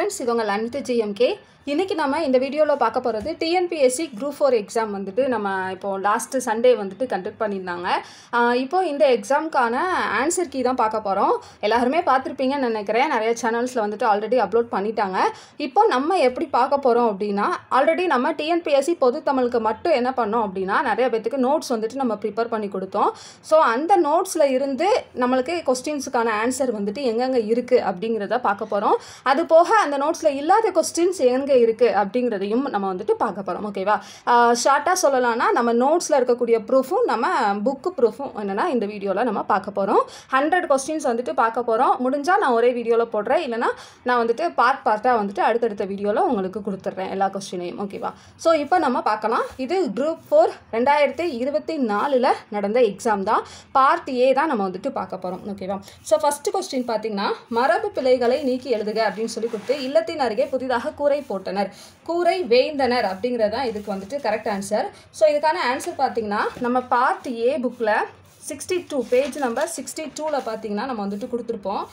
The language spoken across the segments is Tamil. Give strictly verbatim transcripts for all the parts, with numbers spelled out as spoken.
friends, இது உங்கள் அனிதா G M K. இன்னைக்கு நம்ம இந்த வீடியோல பார்க்க போறது T N P S C Group four exam வந்துட்டு நம்ம இப்போ லாஸ்ட் சண்டே வந்துட்டு கண்டக்ட் பண்ணிருந்தாங்க. இப்போ இந்த எக்ஸாம்க்கான ஆன்சர் கீ தான் பார்க்க போறோம். எல்லாரும் பார்த்திருப்பீங்கன்னு நினைக்கிறேன். நிறைய சேனல்ஸ்ல வந்துட்டு ஆல்ரெடி அப்லோட் பண்ணிட்டாங்க. இப்போ நம்ம எப்படி பார்க்க போறோம் அப்படினா ஆல்ரெடி நம்ம T N P S C பொது தமிழுக்கு மட்டும் என்ன பண்ணோம் அப்படினா நிறைய பேருக்கு நோட்ஸ் வந்துட்டு நம்ம ப்ரிப்பேர் பண்ணி கொடுத்தோம். சோ அந்த நோட்ஸ்ல இருந்து நமக்கு क्वेश्चंसக்கான ஆன்சர் வந்துட்டு எங்கங்க இருக்கு அப்படிங்கறத பார்க்க போறோம். அது போக அந்த நோட்ஸ்ல இல்லாத क्वेश्चंस எங்க இருக்கு அப்படிங்கறதையும் நம்ம வந்துட்டு பார்க்க போறோம். ஓகேவா? ஷார்ட்டா சொல்லலாம்னா நம்ம நோட்ஸ்ல இருக்கக்கூடிய ப்ரூஃபும் நம்ம புக் ப்ரூஃபும் என்னன்னா இந்த வீடியோல நம்ம பார்க்க போறோம். ஹண்ட்ரட் क्वेश्चंस வந்துட்டு பார்க்க போறோம். முடிஞ்சா நான் ஒரே வீடியோல போடுறேன், இல்லனா நான் வந்துட்டு பார்ட் பார்ட்டா வந்துட்டு அடுத்தடுத்த வீடியோல உங்களுக்கு கொடுத்துறேன் எல்லா क्वेश्चनையும். ஓகேவா? சோ இப்போ நம்ம பார்க்கலாம். இது குரூப் four இரண்டாயிரத்து இருபத்தி நான்கு ல நடந்த எக்ஸாம் தான். பார்ட் A தான் நம்ம வந்துட்டு பார்க்க போறோம். ஓகேவா? சோ ஃபர்ஸ்ட் क्वेश्चन பாத்தீங்கன்னா மரபு பிழைகளை நீக்கி எழுதுக அப்படினு சொல்லி கொடுத்து இல்லத்தின் அருகே புதிதாக கூரை போட்டனர், கூரை வேய்ந்தனர் அப்படிங்கறது தான் இதுக்கு வந்துட்டு கரெக்ட் ஆன்சர். சோ இதுக்கான ஆன்சர் பாத்தீங்கன்னா நம்ம பார்ட் A புக்ல sixty-two பேஜ் நம்பர் sixty-two ல பாத்தீங்கன்னா நம்ம வந்துட்டு கொடுத்திருப்போம்.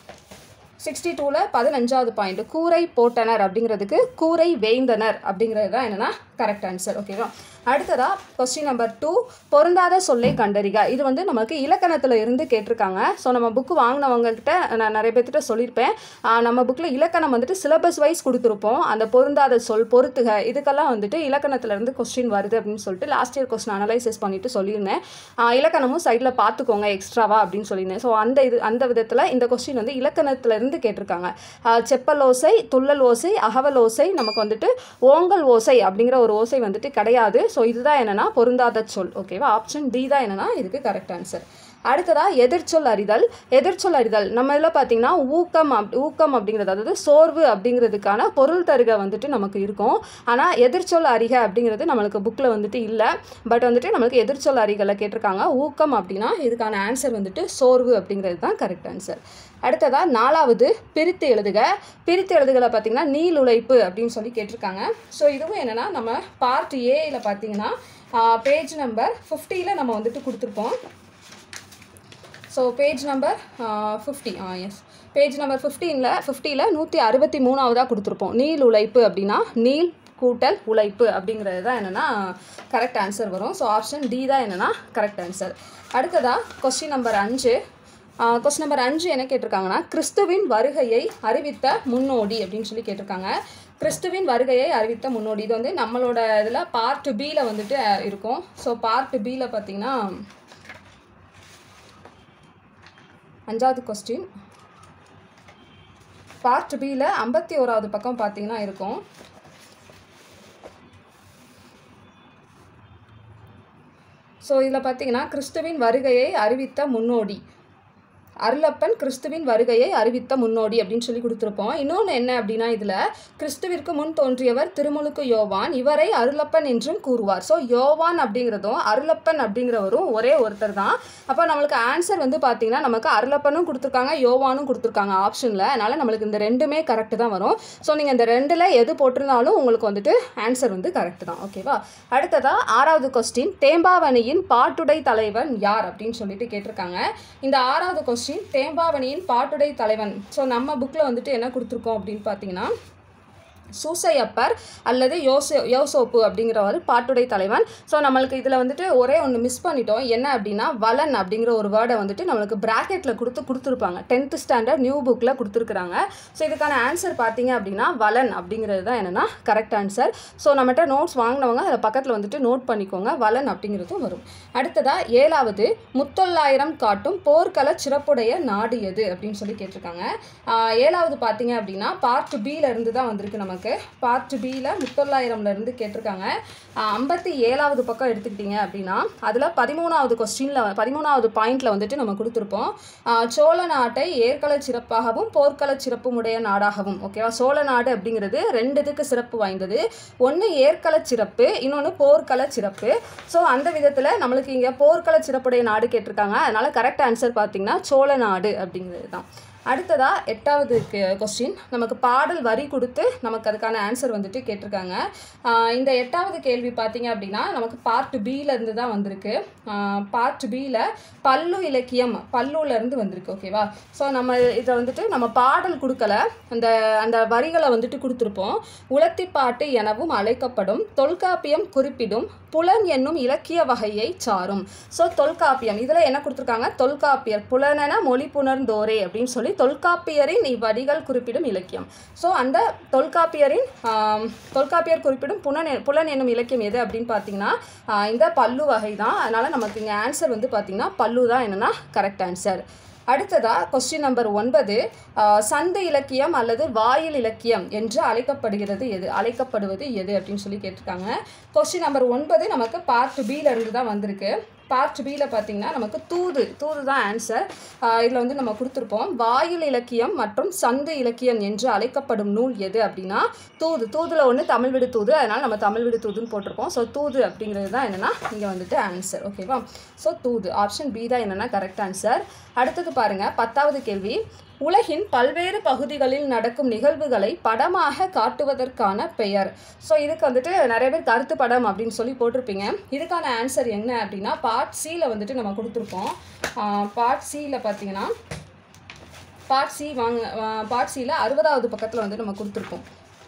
sixty-two ல பதினைஞ்சாவது பாயிண்ட் கூரை போட்டனர் அப்படிங்கிறதுக்கு கூரை வேய்ந்தனர் அப்படிங்கிறது தான் என்னன்னா கரெக்ட் ஆன்சர். ஓகேவா? அடுத்ததா क्वेश्चन நம்பர் two பொருந்தாத சொல்லை கண்டறிக. இது வந்து நமக்கு இலக்கணத்துல இருந்து கேட்டிருக்காங்க. சோ நம்ம புக் வாங்குனவங்க கிட்ட நான் நிறைய பேர்கிட்ட சொல்லிருப்பேன். நம்ம புக்ல இலக்கணம் வந்துட்டு சிலபஸ் வைஸ் கொடுத்திருப்போம். அந்த பொருந்தாத சொல் பொறுத்துக இதுக்கெல்லாம் வந்துட்டு இலக்கணத்துல இருந்து क्वेश्चन வருது அப்படினு சொல்லிட்டு லாஸ்ட் இயர் क्वेश्चन அனலைசிஸ் பண்ணிட்டு சொல்லிருந்தேன். இலக்கணமும் சைடுல பாத்துக்கோங்க எக்ஸ்ட்ராவா அப்படினு சொல்லிருந்தேன். சோ அந்த இது அந்த விதத்துல இந்த क्वेश्चन வந்து இலக்கணத்துல இருந்து கேட்டிருக்காங்க. செப்பல் ஓசை, துள்ளல் ஓசை, அகவல் ஓசை, நமக்கு வந்துட்டு ஓங்கல் ஓசை அப்படிங்கிற ஒரு ஓசை வந்துட்டு கிடையாது. ஸோ இதுதான் என்னன்னா பொருந்தாத சொல். ஓகேவா? ஆப்ஷன் டி தான் என்னன்னா இதுக்கு கரெக்ட் ஆன்சர். அடுத்ததா எதிர்ச்சொல் அறிதல். எதிர்ச்சொல் அறிதல் நம்ம இதில் பார்த்தீங்கன்னா ஊக்கம் அப் ஊக்கம் அப்படிங்கிறது, அதாவது சோர்வு அப்படிங்கிறதுக்கான பொருள் தருக வந்துட்டு நமக்கு இருக்கும். ஆனால் எதிர்ச்சொல் அறிக அப்படிங்கிறது நம்மளுக்கு புக்கில் வந்துட்டு இல்லை. பட் வந்துட்டு நம்மளுக்கு எதிர்ச்சொல் அறிகளை கேட்டிருக்காங்க. ஊக்கம் அப்படின்னா இதுக்கான ஆன்சர் வந்துட்டு சோர்வு அப்படிங்கிறது தான் கரெக்ட் ஆன்சர். அடுத்ததா நாலாவது பிரித்து எழுதுக. பிரித்து எழுதுகளை பார்த்தீங்கன்னா நீள் உழைப்பு அப்படின்னு சொல்லி கேட்டிருக்காங்க. ஸோ இதுவும் என்னென்னா நம்ம பார்ட் ஏல பார்த்தீங்கன்னா பேஜ் நம்பர் ஃபிஃப்டியில் நம்ம வந்துட்டு கொடுத்துருப்போம். ஸோ பேஜ் நம்பர் ஃபிஃப்டி ஆ எஸ் பேஜ் நம்பர் ஃபிஃப்டீனில் ஃபிஃப்டியில் நூற்றி அறுபத்தி மூணாவதாக கொடுத்துருப்போம். நீள் உழைப்பு அப்படின்னா நீள் கூட்டல் உழைப்பு அப்படிங்கிறது தான் என்னென்னா கரெக்ட் ஆன்சர் வரும். ஸோ ஆப்ஷன் டி தான் என்னென்னா கரெக்ட் ஆன்சர். அடுத்ததாக கொஸ்டின் நம்பர் அஞ்சு கொஸ்டின் நம்பர் அஞ்சு என்ன கேட்டிருக்காங்கன்னா கிறிஸ்துவின் வருகையை அறிவித்த முன்னோடி அப்படின்னு சொல்லி கேட்டிருக்காங்க. கிறிஸ்துவின் வருகையை அறிவித்த முன்னோடி இது வந்து நம்மளோட இதில் பார்ட் பியில் வந்துட்டு இருக்கும். ஸோ பார்ட் பியில் பார்த்தீங்கன்னா அஞ்சாவது கொஸ்டின் பார்ட் பியில் ஐம்பத்தி ஓராவது பக்கம் பார்த்தீங்கன்னா இருக்கும். ஸோ இதில் பார்த்தீங்கன்னா கிறிஸ்துவின் வருகையை அறிவித்த முன்னோடி, அருளப்பன் கிறிஸ்துவின் வருகையை அறிவித்த முன்னோடி அப்படின்னு சொல்லி கொடுத்துருப்போம். இன்னொன்று என்ன அப்படின்னா இதில் கிறிஸ்துவிற்கு முன் தோன்றியவர் திருமுழுக்கு யோவான், இவரை அருளப்பன் என்றும் கூறுவார். ஸோ யோவான் அப்படிங்கிறதும் அருளப்பன் அப்படிங்கிறவரும் ஒரே ஒருத்தர் தான். அப்போ நம்மளுக்கு ஆன்சர் வந்து பார்த்தீங்கன்னா நமக்கு அருளப்பனும் கொடுத்துருக்காங்க, யோவானும் கொடுத்துருக்காங்க ஆப்ஷனில். அதனால் நம்மளுக்கு இந்த ரெண்டுமே கரெக்டு தான் வரும். ஸோ நீங்கள் இந்த ரெண்டில் எது போட்டிருந்தாலும் உங்களுக்கு வந்துட்டு ஆன்சர் வந்து கரெக்டு தான். ஓகேவா? அடுத்ததாக ஆறாவது கொஸ்டின் தேம்பாவணியின் பாட்டுடை தலைவன் யார் அப்படின்னு சொல்லிட்டு கேட்டிருக்காங்க. இந்த ஆறாவது கொஸ்டின் தேம்பாவணியின் பாட்டுடை தலைவன். ஸோ நம்ம புக்கில் வந்துட்டு என்ன கொடுத்துருக்கோம் அப்படின்னு பார்த்தீங்கன்னா சூசையப்பர் அல்லது யோசோ யோசோப்பு அப்படிங்கிறவர் பாட்டுடை தலைவன். ஸோ நம்மளுக்கு இதில் வந்துட்டு ஒரே ஒன்று மிஸ் பண்ணிட்டோம். என்ன அப்படின்னா வலன் அப்படிங்கிற ஒரு வேர்டை வந்துட்டு நம்மளுக்கு ப்ராக்கெட்டில் கொடுத்து கொடுத்துருப்பாங்க. டென்த்து ஸ்டாண்டர்ட் நியூ புக்கில் கொடுத்துருக்குறாங்க. ஸோ இதுக்கான ஆன்சர் பார்த்தீங்க அப்படின்னா வலன் அப்படிங்கிறது தான் என்னென்னா கரெக்ட் ஆன்சர். ஸோ நம்மகிட்ட நோட்ஸ் வாங்கினவங்க அதை பக்கத்தில் வந்துட்டு நோட் பண்ணிக்கோங்க. வலன் அப்படிங்கிறதும் வரும். அடுத்ததாக ஏழாவது முத்தொள்ளாயிரம் காட்டும் போர்க்கள சிறப்புடைய நாடு எது அப்படின்னு சொல்லி கேட்டிருக்காங்க. ஏழாவது பார்த்தீங்க அப்படின்னா பார்ட் பியில் இருந்து தான் வந்திருக்கு. நமக்கு பார்ட் பியில் முத்தொள்ளாயிரம்ல இருந்து கேட்டிருக்காங்க. ஐம்பத்தி ஏழாவது பக்கம் எடுத்துக்கிட்டீங்க அப்படின்னா அதில் பதிமூணாவது கொஸ்டினில் பதிமூணாவது பாயிண்ட்ல வந்துட்டு நம்ம கொடுத்துருப்போம் சோழ நாட்டை ஏற்கள சிறப்பாகவும் போர்க்கள சிறப்புமுடைய நாடாகவும். ஓகேவா? சோழ நாடு அப்படிங்கிறது ரெண்டு இதுக்கு சிறப்பு வாய்ந்தது. ஒன்று ஏற்கள சிறப்பு, இன்னொன்று போர்க்கள சிறப்பு. ஸோ அந்த விதத்தில் நம்மளுக்கு இங்கே போர்க்கள சிறப்புடைய நாடு கேட்டிருக்காங்க. அதனால கரெக்ட் ஆன்சர் பார்த்தீங்கன்னா சோழ நாடு அப்படிங்கிறது தான். அடுத்ததா எட்டாவது கொஸ்டின், நமக்கு பாடல் வரி கொடுத்து நமக்கு அதுக்கான ஆன்சர் வந்துட்டு கேட்டிருக்காங்க. இந்த எட்டாவது கேள்வி பார்த்தீங்க அப்படின்னா நமக்கு பார்ட் பியிலேருந்து தான் வந்திருக்கு. பார்ட் பியில் பல்லு இலக்கியம் பல்லுலேருந்து வந்திருக்கு. ஓகேவா? ஸோ நம்ம இதை வந்துட்டு நம்ம பாடல் கொடுக்கல, அந்த அந்த வரிகளை வந்துட்டு கொடுத்துருப்போம். உலத்திப்பாட்டு எனவும் அழைக்கப்படும் தொல்காப்பியம் குறிப்பிடும் புலன் என்னும் இலக்கிய வகையை சாரும். ஸோ தொல்காப்பியம் இதில் என்ன கொடுத்துருக்காங்க, தொல்காப்பியர் புலனென மொழி புணர்ந்தோரே அப்படின்னு சொல்லி தொல்காப்பியரின் இவ்வடிகள் குறிப்பிடும் இலக்கியம். ஸோ அந்த தொல்காப்பியரின் தொல்காப்பியர் குறிப்பிடும் புலன் புலன் என்னும் இலக்கியம் எது அப்படின்னு பார்த்தீங்கன்னா இந்த பல்லு வகை தான். அதனால் நமக்கு இங்கே ஆன்சர் வந்து பார்த்திங்கன்னா பல்லு தான் என்னென்னா கரெக்ட் ஆன்சர். அடுத்ததா கொஸ்டின் நம்பர் ஒன்பது, சந்து இலக்கியம் அல்லது வாயில் இலக்கியம் என்று அழைக்கப்படுகிறது எது அழைக்கப்படுவது எது அப்படின்னு சொல்லி கேட்டிருக்காங்க. கொஸ்டின் நம்பர் ஒன்பது நமக்கு பார்ட் பியில் இருந்து தான் வந்திருக்கு. பார்ட் பியில் பார்த்தீங்கன்னா நமக்கு தூது தூது தான் ஆன்சர். இதில் வந்து நம்ம கொடுத்துருப்போம் வாயில் இலக்கியம் மற்றும் சந்து இலக்கியம் என்று அழைக்கப்படும் நூல் எது அப்படின்னா தூது. தூதில் ஒன்று தமிழ் விடு தூது, அதனால் நம்ம தமிழ் விடு தூதுன்னு போட்டிருப்போம். ஸோ தூது அப்படிங்கிறது தான் என்னென்னா இங்கே வந்துட்டு ஆன்சர். ஓகேவா? ஸோ தூது ஆப்ஷன் பி தான் என்னென்னா கரெக்ட் ஆன்சர். அடுத்தது பாருங்கள், பத்தாவது கேள்வி, உலகின் பல்வேறு பகுதிகளில் நடக்கும் நிகழ்வுகளை படமாக காட்டுவதற்கான பெயர். ஸோ இதுக்கு வந்துட்டு நிறைய பேர் கருத்து படம் அப்படின்னு சொல்லி போட்டிருப்பீங்க. இதுக்கான ஆன்சர் என்ன அப்படின்னா பார்ட் சியில் வந்துட்டு நம்ம கொடுத்துருப்போம். பார்ட் சியில் பார்த்தீங்கன்னா பார்ட் சி வாங்க பார்ட் சியில் அறுபதாவது பக்கத்தில் வந்து நம்ம கொடுத்துருப்போம்.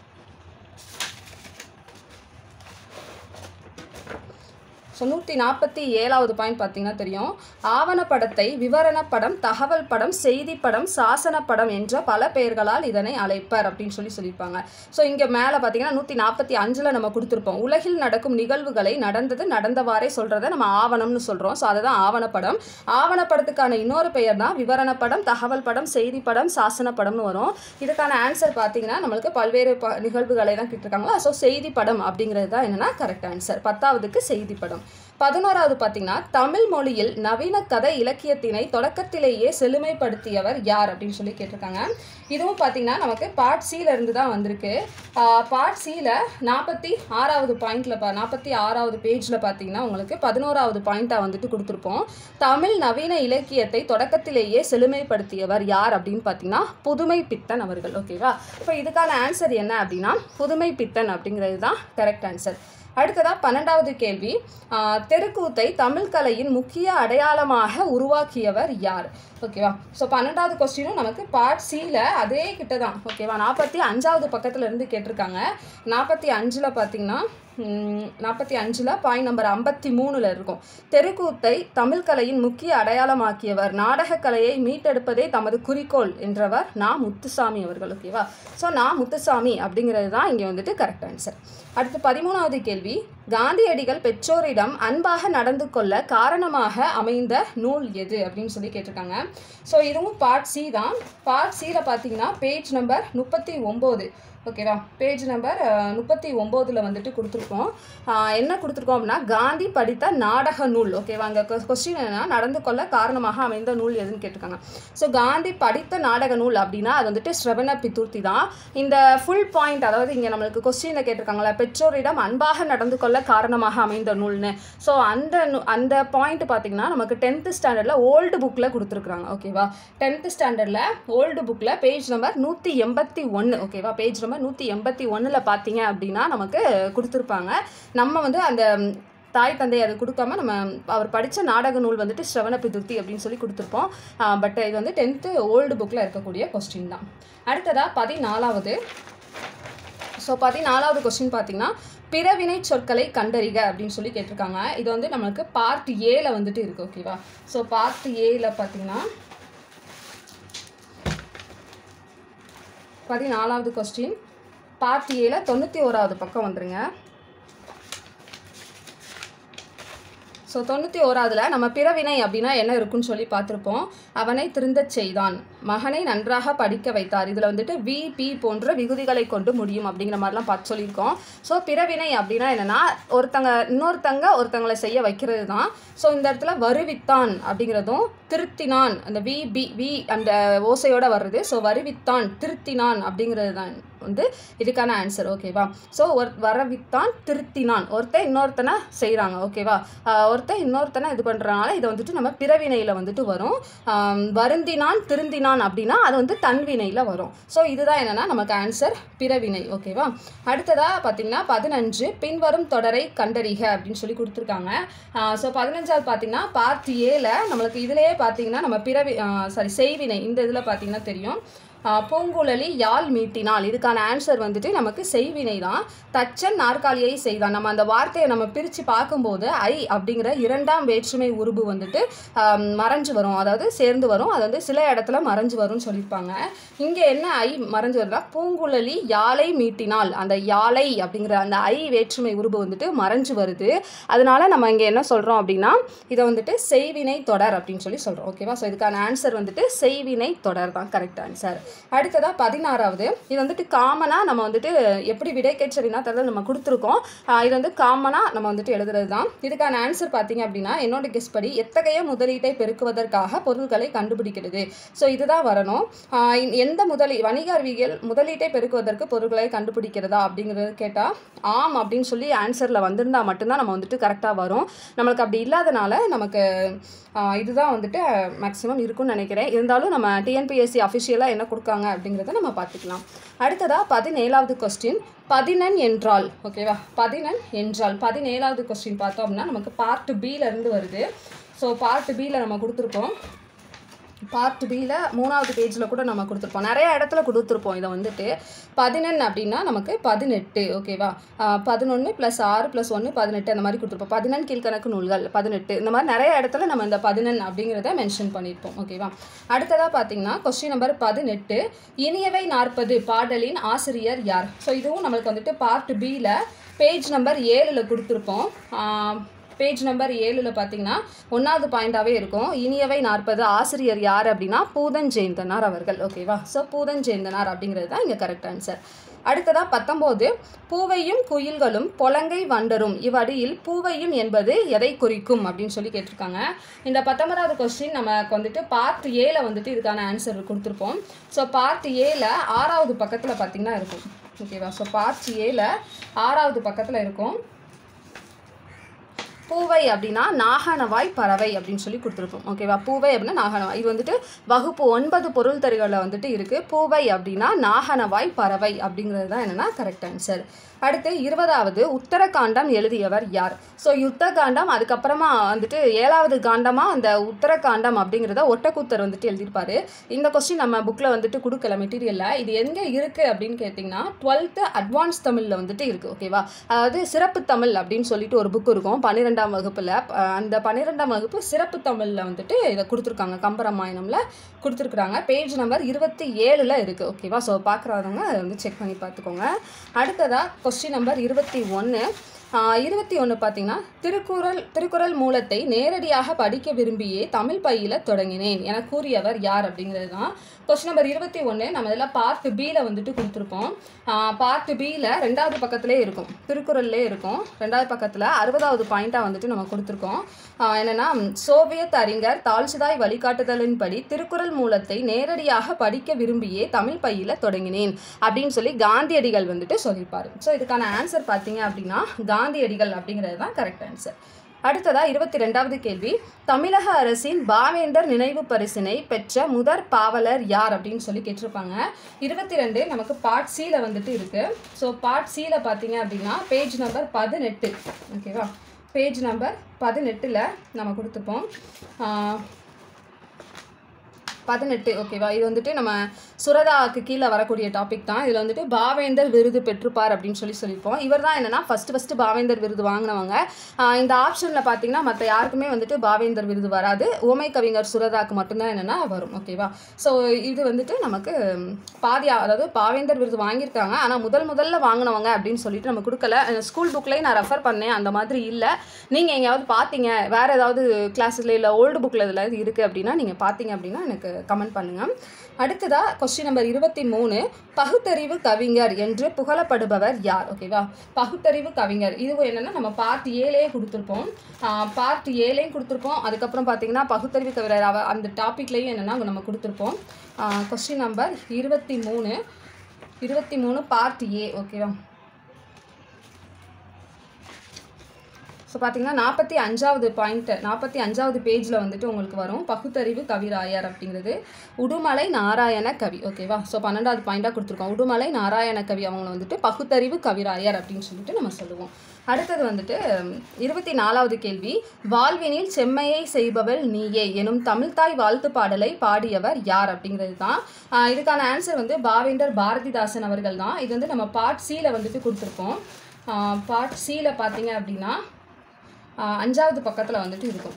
ஸோ நூற்றி நாற்பத்தி ஏழாவது பாயிண்ட் பார்த்தீங்கன்னா தெரியும், ஆவணப்படத்தை விவரணப்படம், தகவல் படம், செய்தி படம், சாசன படம் என்ற பல பெயர்களால் இதனை அழைப்பர் அப்படின்னு சொல்லி சொல்லியிருப்பாங்க. ஸோ இங்கே மேலே பார்த்தீங்கன்னா நூற்றி நாற்பத்தி அஞ்சில் நம்ம கொடுத்துருப்போம் உலகில் நடக்கும் நிகழ்வுகளை நடந்தது நடந்தவாறே சொல்கிறத நம்ம ஆவணம்னு சொல்கிறோம். ஸோ அதுதான் ஆவணப்படம். ஆவணப்படத்துக்கான இன்னொரு பெயர் தான் விவரணப்படம், தகவல் படம், செய்தி படம், சாசன படம்னு வரும். இதுக்கான ஆன்சர் பார்த்தீங்கன்னா நம்மளுக்கு பல்வேறு ப நிகழ்வுகளை தான் கேட்டிருக்காங்களா. ஸோ செய்தி படம் அப்படிங்கிறது தான் என்னென்னா கரெக்ட் ஆன்சர். பத்தாவதுக்கு செய்தி படம். பதினோராவது பார்த்தீங்கன்னா தமிழ் மொழியில் நவீன கதை இலக்கியத்தினை தொடக்கத்திலேயே செழுமைப்படுத்தியவர் யார் அப்படின்னு சொல்லி கேட்டிருக்காங்க. இதுவும் பார்த்தீங்கன்னா நமக்கு பார்ட் சியில் இருந்து தான் வந்திருக்கு. பார்ட் சியில் நாற்பத்தி ஆறாவது பாயிண்டில் பா நாற்பத்தி ஆறாவது பேஜில் பார்த்தீங்கன்னா உங்களுக்கு பதினோராவது பாயிண்ட்டாக வந்துட்டு கொடுத்துருப்போம். தமிழ் நவீன இலக்கியத்தை தொடக்கத்திலேயே செழுமைப்படுத்தியவர் யார் அப்படின்னு பார்த்தீங்கன்னா புதுமை பித்தன் அவர்கள். ஓகேவா? இப்போ இதுக்கான ஆன்சர் என்ன அப்படின்னா புதுமை பித்தன் அப்படிங்கிறது தான் கரெக்ட் ஆன்சர். அடுத்ததாக பன்னெண்டாவது கேள்வி, தெருக்கூத்தை தமிழ் கலையின் முக்கிய அடையாளமாக உருவாக்கியவர் யார்? ஓகேவா? ஸோ பன்னெண்டாவது கொஸ்டினும் நமக்கு பார்ட் சியில் அதே கிட்ட தான். ஓகேவா? நாற்பத்தி அஞ்சாவது பக்கத்தில் இருந்து கேட்டிருக்காங்க. நாற்பத்தி அஞ்சில் பார்த்தீங்கன்னா நாற்பத்தி அஞ்சில் பாயிண்ட் நம்பர் ஐம்பத்தி மூணில் இருக்கும். தெருக்கூத்தை தமிழ் கலையின் முக்கிய அடையாளமாக்கியவர், நாடகக்கலையை மீட்டெடுப்பதே தமது குறிக்கோள் என்றவர் நா முத்துசாமி அவர்கள். ஓகேவா? ஸோ நா முத்துசாமி அப்படிங்கிறது தான் இங்கே வந்துட்டு கரெக்ட் ஆன்சர். அடுத்து பதிமூணாவது கேள்வி, காந்தியடிகள் பெற்றோரிடம் அன்பாக நடந்து கொள்ள காரணமாக அமைந்த நூல் எது அப்படின்னு சொல்லி கேட்டிருக்காங்க. ஸோ இதுவும் பார்ட் சி தான். பார்ட் சியில் பார்த்தீங்கன்னா பேஜ் நம்பர் முப்பத்தி ஒம்பது. ஓகேவா? பேஜ் நம்பர் முப்பத்தி ஒம்போதில் வந்துட்டு கொடுத்துருக்கோம். என்ன கொடுத்துருக்கோம் அப்படின்னா காந்தி படித்த நாடக நூல். ஓகேவா? அங்கே கொஸ்டின் என்னன்னா நடந்து கொள்ள காரணமாக அமைந்த நூல் எதுன்னு கேட்டிருக்காங்க. ஸோ காந்தி படித்த நாடக நூல் அப்படின்னா அது வந்துட்டு ஸ்ரவண பித்தூர்த்தி தான். இந்த ஃபுல் பாயிண்ட், அதாவது இங்கே நம்மளுக்கு கொஸ்டினில் கேட்டிருக்காங்களா பெற்றோரிடம் அன்பாக நடந்து கொள்ள காரணமாக அமைந்த நூல்னு. ஸோ அந்த அந்த பாயிண்ட் பார்த்தீங்கன்னா நமக்கு டென்த்து ஸ்டாண்டர்டில் ஓல்டு புக்கில் கொடுத்துருக்குறாங்க. ஓகேவா? டென்த்து ஸ்டாண்டர்டில் ஓல்டு புக்கில் பேஜ் நம்பர் நூற்றி எண்பத்தி ஒன்று. ஓகேவா? பேஜ் நம்பர் நூற்றி எண்பத்தி ஒன்றில் பார்த்தீங்க அப்படின்னா நமக்கு கொடுத்துருப்பாங்க. நம்ம வந்து அந்த தாய் தந்தை அது கொடுக்காம நம்ம அவர் படித்த நாடக நூல் வந்துட்டு ஸ்ரவண பிதுர்த்தி அப்படின்னு சொல்லி கொடுத்துருப்போம். பட் இது வந்து டென்த்து ஓல்டு புக்கில் இருக்கக்கூடிய கொஸ்டின் தான். அடுத்ததாக பதினாலாவது. ஸோ பதினாலாவது கொஸ்டின் பார்த்தீங்கன்னா பிறவினை சொற்களை கண்டறிக அப்படின்னு சொல்லி கேட்டிருக்காங்க. இது வந்து நம்மளுக்கு பார்ட் ஏல வந்துட்டு இருக்குது. ஓகேவா? ஸோ பார்ட் ஏல பார்த்தீங்கன்னா பதினாலாவது கொஸ்டின் பார்ட் ஏல தொண்ணூற்றி ஓராவது பக்கம் வந்துருங்க. ஸோ தொண்ணூற்றி ஓராதில் நம்ம பிறவினை அப்படின்னா என்ன இருக்குன்னு சொல்லி பார்த்துருப்போம். அவனை திருந்தச் செய்தான், மகனை நன்றாக படிக்க வைத்தார். இதில் வந்துட்டு வி பி போன்ற விகுதிகளை கொண்டு முடியும் அப்படிங்கிற மாதிரிலாம் பார்த்து சொல்லியிருக்கோம். ஸோ பிறவினை அப்படின்னா என்னென்னா ஒருத்தங்க இன்னொருத்தங்க ஒருத்தங்களை செய்ய வைக்கிறது தான். ஸோ இந்த இடத்துல வருவித்தான் அப்படிங்கிறதும் திருத்தினான், அந்த வி பி வி அந்த ஓசையோடு வர்றது. ஸோ வருவித்தான் திருத்தினான் அப்படிங்கிறது தான் வந்து இதுக்கான ஆன்சர். ஓகேவா? ஸோ ஒரு வரவித்தான் திருத்தினான், ஒருத்தன் இன்னொருத்தனை செய்கிறாங்க. ஓகேவா? ஒருத்தன் இன்னொருத்தனை இது பண்ணுறனால இதை வந்துட்டு நம்ம பிறவினையில் வந்துட்டு வரும். வருந்தினான் திருந்தினான் அப்படின்னா அது வந்து தன்வினையில் வரும். ஸோ இதுதான் என்னென்னா நமக்கு ஆன்சர் பிறவினை. ஓகேவா? அடுத்ததாக பார்த்தீங்கன்னா பதினஞ்சு பின்வரும் தொடரை கண்டறிக அப்படின்னு சொல்லி கொடுத்துருக்காங்க. ஸோ பதினஞ்சாவது பார்த்தீங்கன்னா பார்ட் ஏல நம்மளுக்கு இதுலேயே பார்த்தீங்கன்னா நம்ம பிறவி சாரி செய்வினை இந்த இதில் பார்த்தீங்கன்னா தெரியும். பூங்குழலி யாழ் மீட்டினாள், இதுக்கான ஆன்சர் வந்துட்டு நமக்கு செய்வினை தான். தச்சன் நாற்காலியை செய்தான், நம்ம அந்த வார்த்தையை நம்ம பிரித்து பார்க்கும்போது ஐ அப்படிங்கிற இரண்டாம் வேற்றுமை உருபு வந்துட்டு மறைஞ்சு வரும், அதாவது சேர்ந்து வரும். அது வந்து சில இடத்துல மறைஞ்சு வரும்னு சொல்லியிருப்பாங்க. இங்கே என்ன ஐ மறைஞ்சு வருதுன்னா பூங்குழலி யாழை மீட்டினாள், அந்த யாழை அப்படிங்கிற அந்த ஐ வேற்றுமை உருபு வந்துட்டு மறைஞ்சு வருது. அதனால நம்ம இங்கே என்ன சொல்கிறோம் அப்படின்னா இதை வந்துட்டு செய்வினை தொடர் அப்படின்னு சொல்லி சொல்கிறோம். ஓகேவா? ஸோ இதுக்கான ஆன்சர் வந்துட்டு செய்வினை தொடர் தான் கரெக்ட் ஆன்சர். அடுத்ததாக பதினாறாவது, இது வந்துட்டு காமனாக நம்ம வந்துட்டு எப்படி விடைக்கேற்ற வினாத்தாள் நம்ம கொடுத்துருக்கோம். இது வந்து காமனாக நம்ம வந்துட்டு எழுதுறது தான். இதுக்கான ஆன்சர் பார்த்தீங்க அப்படின்னா என்னோட கெஸ் படி எத்தகைய முதலீட்டை பெருக்குவதற்காக பொருட்களை கண்டுபிடிக்கிறது. ஸோ இதுதான் வரணும். எந்த முதலீ வணிக அறிவியல் முதலீட்டை பெருக்குவதற்கு பொருட்களை கண்டுபிடிக்கிறதா அப்படிங்கிறது கேட்டால் ஆம் அப்படின்னு சொல்லி ஆன்சரில் வந்திருந்தால் மட்டும்தான் நம்ம வந்துட்டு கரெக்டாக வரும். நம்மளுக்கு அப்படி இல்லாதனால நமக்கு இதுதான் வந்துட்டு மேக்ஸிமம் இருக்குன்னு நினைக்கிறேன். இருந்தாலும் நம்ம டிஎன்பிஎஸ்சி அஃபிஷியலாக என்ன கொடுக்காங்க அப்படிங்கிறத நம்ம பார்த்துக்கலாம். அடுத்ததாக பதினேழாவது கொஸ்டின் பதினெண் என்றால். ஓகேவா? பதினெண் என்றால் பதினேழாவது கொஸ்டின் பார்த்தோம் அப்படின்னா நமக்கு பார்ட் பியிலேருந்து வருது. ஸோ பார்ட் பியில் நம்ம கொடுத்துருக்கோம். பார்ட் பியில் மூணாவது பேஜில் கூட நம்ம கொடுத்துருப்போம், நிறைய இடத்துல கொடுத்துருப்போம். இதை வந்துட்டு பதினெண் அப்படின்னா நமக்கு பதினெட்டு. ஓகேவா? பதினொன்று ப்ளஸ் ஆறு ப்ளஸ் ஒன்று பதினெட்டு அந்த மாதிரி கொடுத்துருப்போம். பதினெண் கீழ்கணக்கு நூல்கள் பதினெட்டு இந்த மாதிரி நிறைய இடத்துல நம்ம இந்த பதினெண் அப்படிங்கிறத மென்ஷன் பண்ணியிருப்போம். ஓகேவா? அடுத்ததாக பார்த்தீங்கன்னா கொஸ்டின் நம்பர் பதினெட்டு இனியவை நாற்பது பாடலின் ஆசிரியர் யார்? ஸோ இதுவும் நம்மளுக்கு வந்துட்டு பார்ட் பியில் பேஜ் நம்பர் ஏழில் கொடுத்துருப்போம். பேஜ் நம்பர் ஏழில் பார்த்தீங்கன்னா ஒன்றாவது பாயிண்டாகவே இருக்கும். இனியவை நாற்பது ஆசிரியர் யார் அப்படின்னா பூதஞ்சேந்தனார் அவர்கள். ஓகேவா? ஸோ பூதஞ்சேந்தனார் அப்படிங்கிறது தான் இங்கே கரெக்ட் ஆன்சர். அடுத்ததாக பத்தொம்போது பூவையும் குயில்களும் பொலங்கை வண்டரும் இவ்வடியில் பூவையும் என்பது எதை குறிக்கும் அப்படின்னு சொல்லி கேட்டிருக்காங்க. இந்த பத்தொன்பதாவது கொஸ்டின் நமக்கு வந்துட்டு பார்ட் ஏல வந்துட்டு இதுக்கான ஆன்சர் கொடுத்துருப்போம். ஸோ பார்ட் ஏல ஆறாவது பக்கத்தில் பார்த்தீங்கன்னா இருக்கும். ஓகேவா? ஸோ பார்ட் ஏல ஆறாவது பக்கத்தில் இருக்கும். பூவை அப்படின்னா நாகனவாய் பறவை அப்படின்னு சொல்லி கொடுத்துருப்போம். ஓகேவா? பூவை அப்படின்னா நாகனவாய். இது வந்துட்டு வகுப்பு ஒன்பது பொருள் தறிகளில் வந்துட்டு இருக்குது. பூவை அப்படின்னா நாகனவாய் பறவை அப்படிங்கிறது தான் என்னென்னா கரெக்ட் ஆன்சர். அடுத்து இருபதாவது உத்தரகாண்டம் எழுதியவர் யார்? ஸோ யுத்தகாண்டம் அதுக்கப்புறமா வந்துட்டு ஏழாவது காண்டமாக அந்த உத்தரகாண்டம் அப்படிங்கிறத ஒட்டக்கூத்தர் வந்துட்டு எழுதியிருப்பார். இந்த கொஸ்டின் நம்ம புக்கில் வந்துட்டு கொடுக்கல மெட்டீரியலில். இது எங்கே இருக்குது அப்படின்னு கேட்டிங்கன்னா டுவெல்த்து அட்வான்ஸ் தமிழில் வந்துட்டு இருக்குது. ஓகேவா? அதாவது சிறப்பு தமிழ் அப்படின்னு சொல்லிட்டு ஒரு புக் இருக்கும் பன்னிரெண்டாம் வகுப்பில். அந்த பன்னிரெண்டாம் வகுப்பு சிறப்பு தமிழில் வந்துட்டு இதை கொடுத்துருக்காங்க, கம்பராமாயணமில் கொடுத்துருக்குறாங்க. பேஜ் நம்பர் இருபத்தி ஏழில் இருக்குது. ஓகேவா? ஸோ பார்க்குறவங்க அதை வந்து செக் பண்ணி பார்த்துக்கோங்க. அடுத்ததாக கொஸ்டின் நம்பர் இருபத்தி ஒன்று இருபத்தி ஒன்று பார்த்தீங்கன்னா திருக்குறள் திருக்குறள் மூலத்தை நேரடியாக படிக்க விரும்பியே தமிழ் பயில தொடங்கினேன் என கூறியவர் யார் அப்படிங்கிறது தான் கொஸ்டின் நம்பர் இருபத்தி ஒன்று. நம்ம இதெல்லாம் பார்ட் பியில் வந்துட்டு கொடுத்துருப்போம். பார்ட் பியில் ரெண்டாவது பக்கத்திலே இருக்கும், திருக்குறள்லே இருக்கும். ரெண்டாவது பக்கத்தில் அறுபதாவது பாயிண்ட்டாக வந்துட்டு நம்ம கொடுத்துருக்கோம். என்னென்னா சோவியத் அறிஞர் தால்சிதாய் வழிகாட்டுதலின்படி திருக்குறள் மூலத்தை நேரடியாக படிக்க விரும்பியே தமிழ் பயில தொடங்கினேன் அப்படின்னு சொல்லி காந்தியடிகள் வந்துட்டு சொல்லியிருப்பார். ஸோ இதுக்கான ஆன்சர் பார்த்தீங்க அப்படின்னா காந்தியடிகள் அப்படிங்கிறது தான் கரெக்ட் ஆன்சர். அடுத்ததா இருபத்தி ரெண்டாவது கேள்வி தமிழக அரசின் பாவேந்தர் நினைவு பரிசினை பெற்ற முதற் பாவலர் யார் அப்படின்னு சொல்லி கேட்டிருப்பாங்க. இருபத்தி ரெண்டு நமக்கு பார்ட் சியில் வந்துட்டு இருக்குது. ஸோ பார்ட் சியில் பார்த்தீங்க அப்படின்னா பேஜ் நம்பர் பதினெட்டு. ஓகேவா? பேஜ் நம்பர் பதினெட்டில் நம்ம கொடுத்துப்போம் பதினெட்டு. ஓகேவா? இது வந்துட்டு நம்ம சுரதாவுக்கு கீழே வரக்கூடிய டாபிக் தான். இதில் வந்துட்டு பாவேந்தர் விருது பெற்றுப்பார் அப்படின்னு சொல்லி சொல்லியிருப்போம். இவர் தான் என்னென்னா ஃபஸ்ட்டு ஃபஸ்ட்டு பாவேந்தர் விருது வாங்கினவங்க. இந்த ஆப்ஷனில் பார்த்தீங்கன்னா மற்ற யாருக்குமே வந்துட்டு பாவேந்தர் விருது வராது, உவமை கவிஞர் சுரதாவுக்கு மட்டும்தான் என்னென்னா வரும். ஓகேவா? ஸோ இது வந்துட்டு நமக்கு பாதியா, அதாவது பாவேந்தர் விருது வாங்கியிருக்காங்க, ஆனால் முதல் முதல்ல வாங்கினவங்க அப்படின்னு சொல்லிட்டு நம்ம கொடுக்கல. ஸ்கூல் புக்லேயே நான் ரெஃபர் பண்ணேன், அந்த மாதிரி இல்லை. நீங்கள் எங்கேயாவது பார்த்தீங்க வேறு ஏதாவது கிளாஸில் இல்லை ஓல்டு புக்கில் இதில் இருக்குது அப்படின்னா நீங்கள் பார்த்தீங்க அப்படின்னா எனக்கு கமெண்ட் பண்ணுங்கள். அடுத்ததாக கொஸ்டின் நம்பர் இருபத்தி மூணு பகுத்தறிவு கவிஞர் என்று புகழப்படுபவர் யார்? ஓகேவா? பகுத்தறிவு கவிஞர் இது என்னென்னா நம்ம பார்ட் ஏழையே கொடுத்துருப்போம். பார்ட் ஏழையும் கொடுத்துருப்போம். அதுக்கப்புறம் பார்த்தீங்கன்னா பகுத்தறிவு கவிஞர் அந்த டாப்பிக்லேயும் என்னென்னா நம்ம கொடுத்துருப்போம். கொஸ்டின் நம்பர் இருபத்தி மூணு இருபத்தி மூணு பார்ட் ஏ ஓகேவா. ஸோ பார்த்தீங்கன்னா நாற்பத்தி அஞ்சாவது பாயிண்ட்டு நாற்பத்தி அஞ்சாவது பேஜில் வந்துட்டு உங்களுக்கு வரும் பகுத்தறிவு கவிராயர் அப்படிங்கிறது உடுமலை நாராயண கவி ஓகேவா. ஸோ பன்னெண்டாவது பாயிண்டாக கொடுத்துருக்கோம். உடுமலை நாராயண கவி அவங்கள வந்துட்டு பகுத்தறிவு கவிராயர் அப்படின்னு சொல்லிட்டு நம்ம சொல்லுவோம். அடுத்தது வந்துட்டு இருபத்தி நாலாவது கேள்வி, வாழ்வினில் செம்மையை செய்பவள் நீயே எனும் தமிழ்தாய் வாழ்த்து பாடலை பாடியவர் யார் அப்படிங்கிறது தான். இதுக்கான ஆன்சர் வந்து பாவேந்தர் பாரதிதாசன் அவர்கள் தான். இது வந்து நம்ம பார்ட் சியில் வந்துட்டு கொடுத்துருக்கோம். பார்ட் சியில் பார்த்தீங்க அப்படின்னா அஞ்சாவது பக்கத்தில் வந்துட்டு இருக்கும்.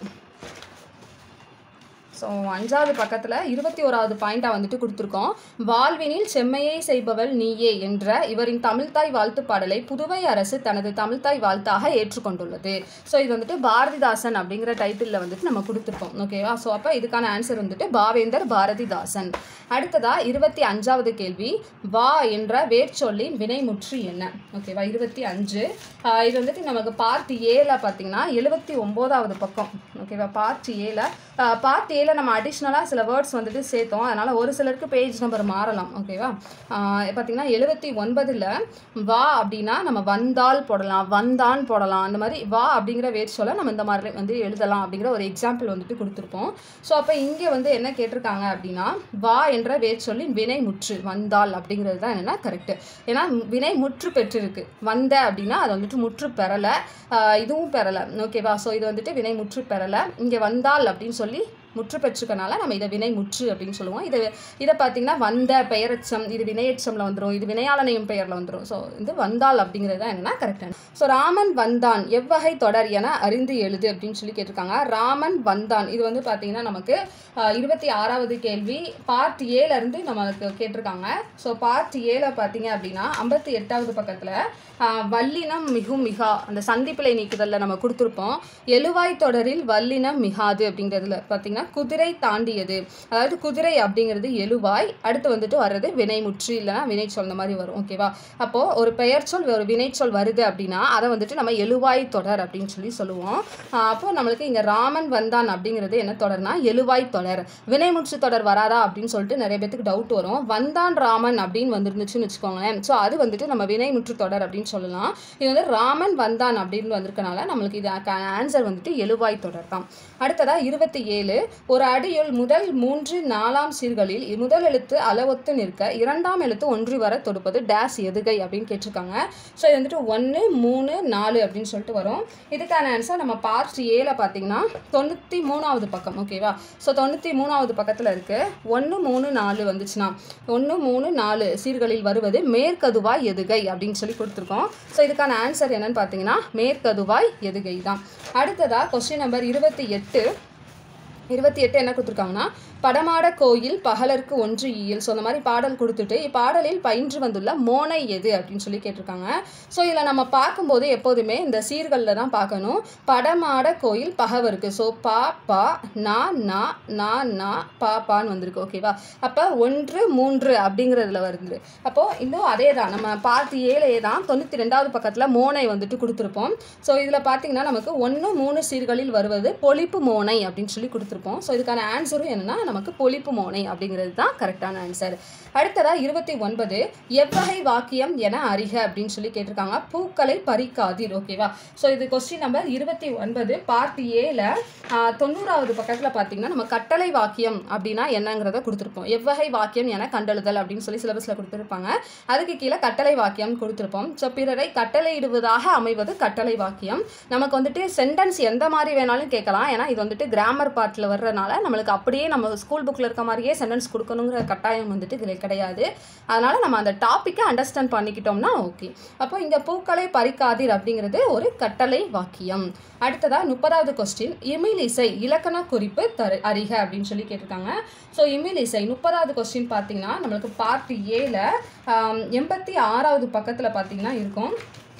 ஸோ அஞ்சாவது பக்கத்தில் இருபத்தி ஓராவது பாயிண்டாக வந்துட்டு கொடுத்துருக்கோம். வாழ்வினில் செம்மையை செய்பவள் நீயே என்ற இவரின் தமிழ்தாய் வாழ்த்து பாடலை புதுவை அரசு தனது தமிழ்தாய் வாழ்த்தாக ஏற்றுக்கொண்டுள்ளது. ஸோ இது வந்துட்டு பாரதிதாசன் அப்படிங்கிற டைட்டிலில் வந்துட்டு நம்ம கொடுத்துருக்கோம் ஓகேவா. ஸோ அப்போ இதுக்கான ஆன்சர் வந்துட்டு பாவேந்தர் பாரதிதாசன். அடுத்ததா இருபத்தி அஞ்சாவது கேள்வி, வா என்ற வேர்ச்சொல்லின் வினைமுற்று என்ன ஓகேவா. இருபத்தி அஞ்சு இது வந்துட்டு நமக்கு பார்ட் ஏல பார்த்தீங்கன்னா எழுபத்தி ஒம்போதாவது பக்கம் ஓகேவா. பார்ட் ஏல பார்ட் ஏல நம்ம அடிஷ்னலாக சில வேர்ட்ஸ் வந்துட்டு சேர்த்தோம். அதனால் ஒரு சிலருக்கு பேஜ் நம்பர் மாறலாம் ஓகேவா. பார்த்திங்கன்னா எழுபத்தி ஒன்பதில் வா அப்படின்னா நம்ம வந்தால் போடலாம், வந்தான் போடலாம். அந்த மாதிரி வா அப்படிங்கிற வேர் சொல்ல நம்ம இந்த மாதிரி வந்து எழுதலாம் அப்படிங்கிற ஒரு எக்ஸாம்பிள் வந்துட்டு கொடுத்துருப்போம். ஸோ அப்போ இங்கே வந்து என்ன கேட்டிருக்காங்க அப்படின்னா வா என்ற வேர் சொல்லி வினை முற்று வந்தால் அப்படிங்கிறது தான் என்னென்னா கரெக்டு. ஏன்னா வினை முற்று பெற்றிருக்கு. வந்த அப்படின்னா அது வந்துட்டு முற்று பெறலை, இதுவும் பெறலை ஓகேவா. ஸோ இது வந்துட்டு வினை முற்று பெறலை. இங்கே வந்தால் அப்படின்னு சொல்லி முற்று பெற்றுக்கனால நம்ம இதை வினை முற்று அப்படின்னு சொல்லுவோம். இது இதை பார்த்திங்கன்னா வந்த பெயரெச்சம், இது வினையெச்சமில் வந்துடும், இது வினையாளனையும் பெயரில் வந்துடும். ஸோ இது வந்தால் அப்படிங்கிறது தான் என்னென்னா கரெக்டான. ஸோ ராமன் வந்தான் எவ்வகை தொடர் என அறிந்து எழுது அப்படின்னு சொல்லி கேட்டிருக்காங்க. ராமன் வந்தான் இது வந்து பார்த்திங்கன்னா நமக்கு இருபத்தி ஆறாவது கேள்வி பார்ட் ஏலேருந்து நம்மளுக்கு கேட்டிருக்காங்க. ஸோ பார்ட் ஏல பார்த்தீங்க அப்படின்னா ஐம்பத்தி எட்டாவது பக்கத்தில் வல்லினம் மிகும் மிகா அந்த சந்திப்பிலை நீக்குதலில் நம்ம கொடுத்துருப்போம். எழுவாய் தொடரில் வல்லினம் மிகாது அப்படிங்கிறதுல பார்த்திங்கன்னா குதிரை தாண்டியது, அதாவது குதிரை அப்படிங்கிறது எழுவாய், அடுத்து வந்துட்டு வர்றது வினைமுற்று இல்லைனா வினைச்சொல் இந்த மாதிரி வரும் ஓகேவா. அப்போது ஒரு பெயர் சொல் ஒரு வினைச்சொல் வருது அப்படின்னா அதை வந்துட்டு நம்ம எழுவாய் தொடர் அப்படின்னு சொல்லி சொல்லுவோம். அப்போது நம்மளுக்கு இங்கே ராமன் வந்தான் அப்படிங்கிறது என்ன தொடர்னா எழுவாய் தொடர். வினைமுற்று தொடர் வராதா அப்படின்னு சொல்லிட்டு நிறைய பேருக்கு டவுட் வரும். வந்தான் ராமன் அப்படின்னு வந்துருந்துச்சுன்னு வச்சுக்கோங்களேன். ஸோ அது வந்துட்டு நம்ம வினைமுற்று தொடர் அப்படின்னு சொல்லலாம். இது வந்து ராமன் வந்தான் அப்படின்னு வந்திருக்கனால நம்மளுக்கு இது ஆன்சர் வந்துட்டு எழுவாய் தொடர் தான். அடுத்ததா இருபத்தி ஏழு, ஒரு அடியுள் முதல் மூன்று நாலாம் சீர்களில் முதல் எழுத்து அளவொத்து நிற்க இரண்டாம் எழுத்து ஒன்று வர தொடுப்பது டேஸ் எதுகை அப்படின்னு கேட்டிருக்காங்க. ஸோ இது வந்துட்டு ஒன்று மூணு நாலு அப்படின்னு சொல்லிட்டு வரும். இதுக்கான ஆன்சர் நம்ம பார்ட் ஏல பார்த்தீங்கன்னா தொண்ணூற்றி மூணாவது பக்கம் ஓகேவா. ஸோ தொண்ணூற்றி மூணாவது பக்கத்தில் இருக்குது. ஒன்று மூணு நாலு வந்துச்சுன்னா ஒன்று மூணு நாலு சீர்களில் வருவது மேற்கதுவாய் எதுகை அப்படின்னு சொல்லி கொடுத்துருக்கோம். ஸோ இதுக்கான ஆன்சர் என்னன்னு பார்த்தீங்கன்னா மேற்கதுவாய் எதுகை தான். அடுத்ததாக கொஸ்டின் நம்பர் இருபத்தி எட்டு இருபத்தி எட்டு என்ன கொடுத்துருக்காங்கன்னா படமாட கோயில் பகலருக்கு ஒன்று ஈயல். ஸோ அந்த மாதிரி பாடல் கொடுத்துட்டு இப்பாடலில் பயின்று வந்துள்ள மோனை எது அப்படின்னு சொல்லி கேட்டிருக்காங்க. ஸோ இதில் நம்ம பார்க்கும்போது எப்போதுமே இந்த சீர்களில் தான் பார்க்கணும். படமாட கோயில் பகவருக்கு ஸோ பா பா நா நா நா நா பா பான்னு வந்திருக்கு ஓகேவா. அப்போ ஒன்று மூன்று அப்படிங்கிறதுல வருது. அப்போது இன்னும் அதே தான் நம்ம பார்த்து ஏழே தான் தொண்ணூற்றி ரெண்டாவது பக்கத்தில் மோனை வந்துட்டு கொடுத்துருப்போம். ஸோ இதில் பார்த்தீங்கன்னா நமக்கு ஒன்று மூணு சீர்களில் வருவது பொழிப்பு மோனை அப்படின்னு சொல்லி கொடுத்துருப்போம். ஸோ இதுக்கான ஆன்சரும் என்னென்னா நமக்கு பொழிப்பு மோனை அப்படிங்கிறது தான் கரெக்டான ஆன்சர். அடுத்ததாக இருபத்தி ஒன்பது, எவ்வகை வாக்கியம் என அறிக அப்படின்னு சொல்லி கேட்டிருக்காங்க. பூக்களை பறிக்காதீர் ஓகேவா. ஸோ இது கொஸ்டின் நம்பர் இருபத்தி ஒன்பது பார்ட் ஏல தொண்ணூறாவது பக்கத்தில் பார்த்தீங்கன்னா நம்ம கட்டளை வாக்கியம் அப்படின்னா என்னங்கிறத கொடுத்துருப்போம். எவ்வகை வாக்கியம் என கண்டெழுதல் அப்படின்னு சொல்லி சிலபஸில் கொடுத்துருப்பாங்க. அதுக்கு கீழே கட்டளை வாக்கியம் கொடுத்துருப்போம். ஸோ பிறரை கட்டளையிடுவதாக அமைவது கட்டளை வாக்கியம். நமக்கு வந்துட்டு சென்டென்ஸ் எந்த மாதிரி வேணாலும் கேட்கலாம். ஏன்னா இது வந்துட்டு கிராமர் பார்ட்டில் வர்றதுனால நம்மளுக்கு அப்படியே நம்ம ஸ்கூல் புக்கில் இருக்க மாதிரியே சென்டென்ஸ் கொடுக்கணுங்கிற கட்டாயம் வந்துட்டு இதில் கிடையாது. அதனால் நம்ம அந்த டாப்பிக்கை அண்டர்ஸ்டாண்ட் பண்ணிக்கிட்டோம்னா ஓகே. அப்போ இங்கே பூக்களை பறிக்காதீர் அப்படிங்கிறது ஒரு கட்டளை வாக்கியம். அடுத்ததாக முப்பதாவது கொஸ்டின், இமிலிசை இலக்கண குறிப்பு தரு அறிக அப்படின்னு சொல்லி கேட்டிருக்காங்க. ஸோ இமிலிசை முப்பதாவது கொஸ்டின் பார்த்தீங்கன்னா நம்மளுக்கு பார்ட் ஏல எண்பத்தி ஆறாவது பக்கத்தில் பார்த்தீங்கன்னா இருக்கும்.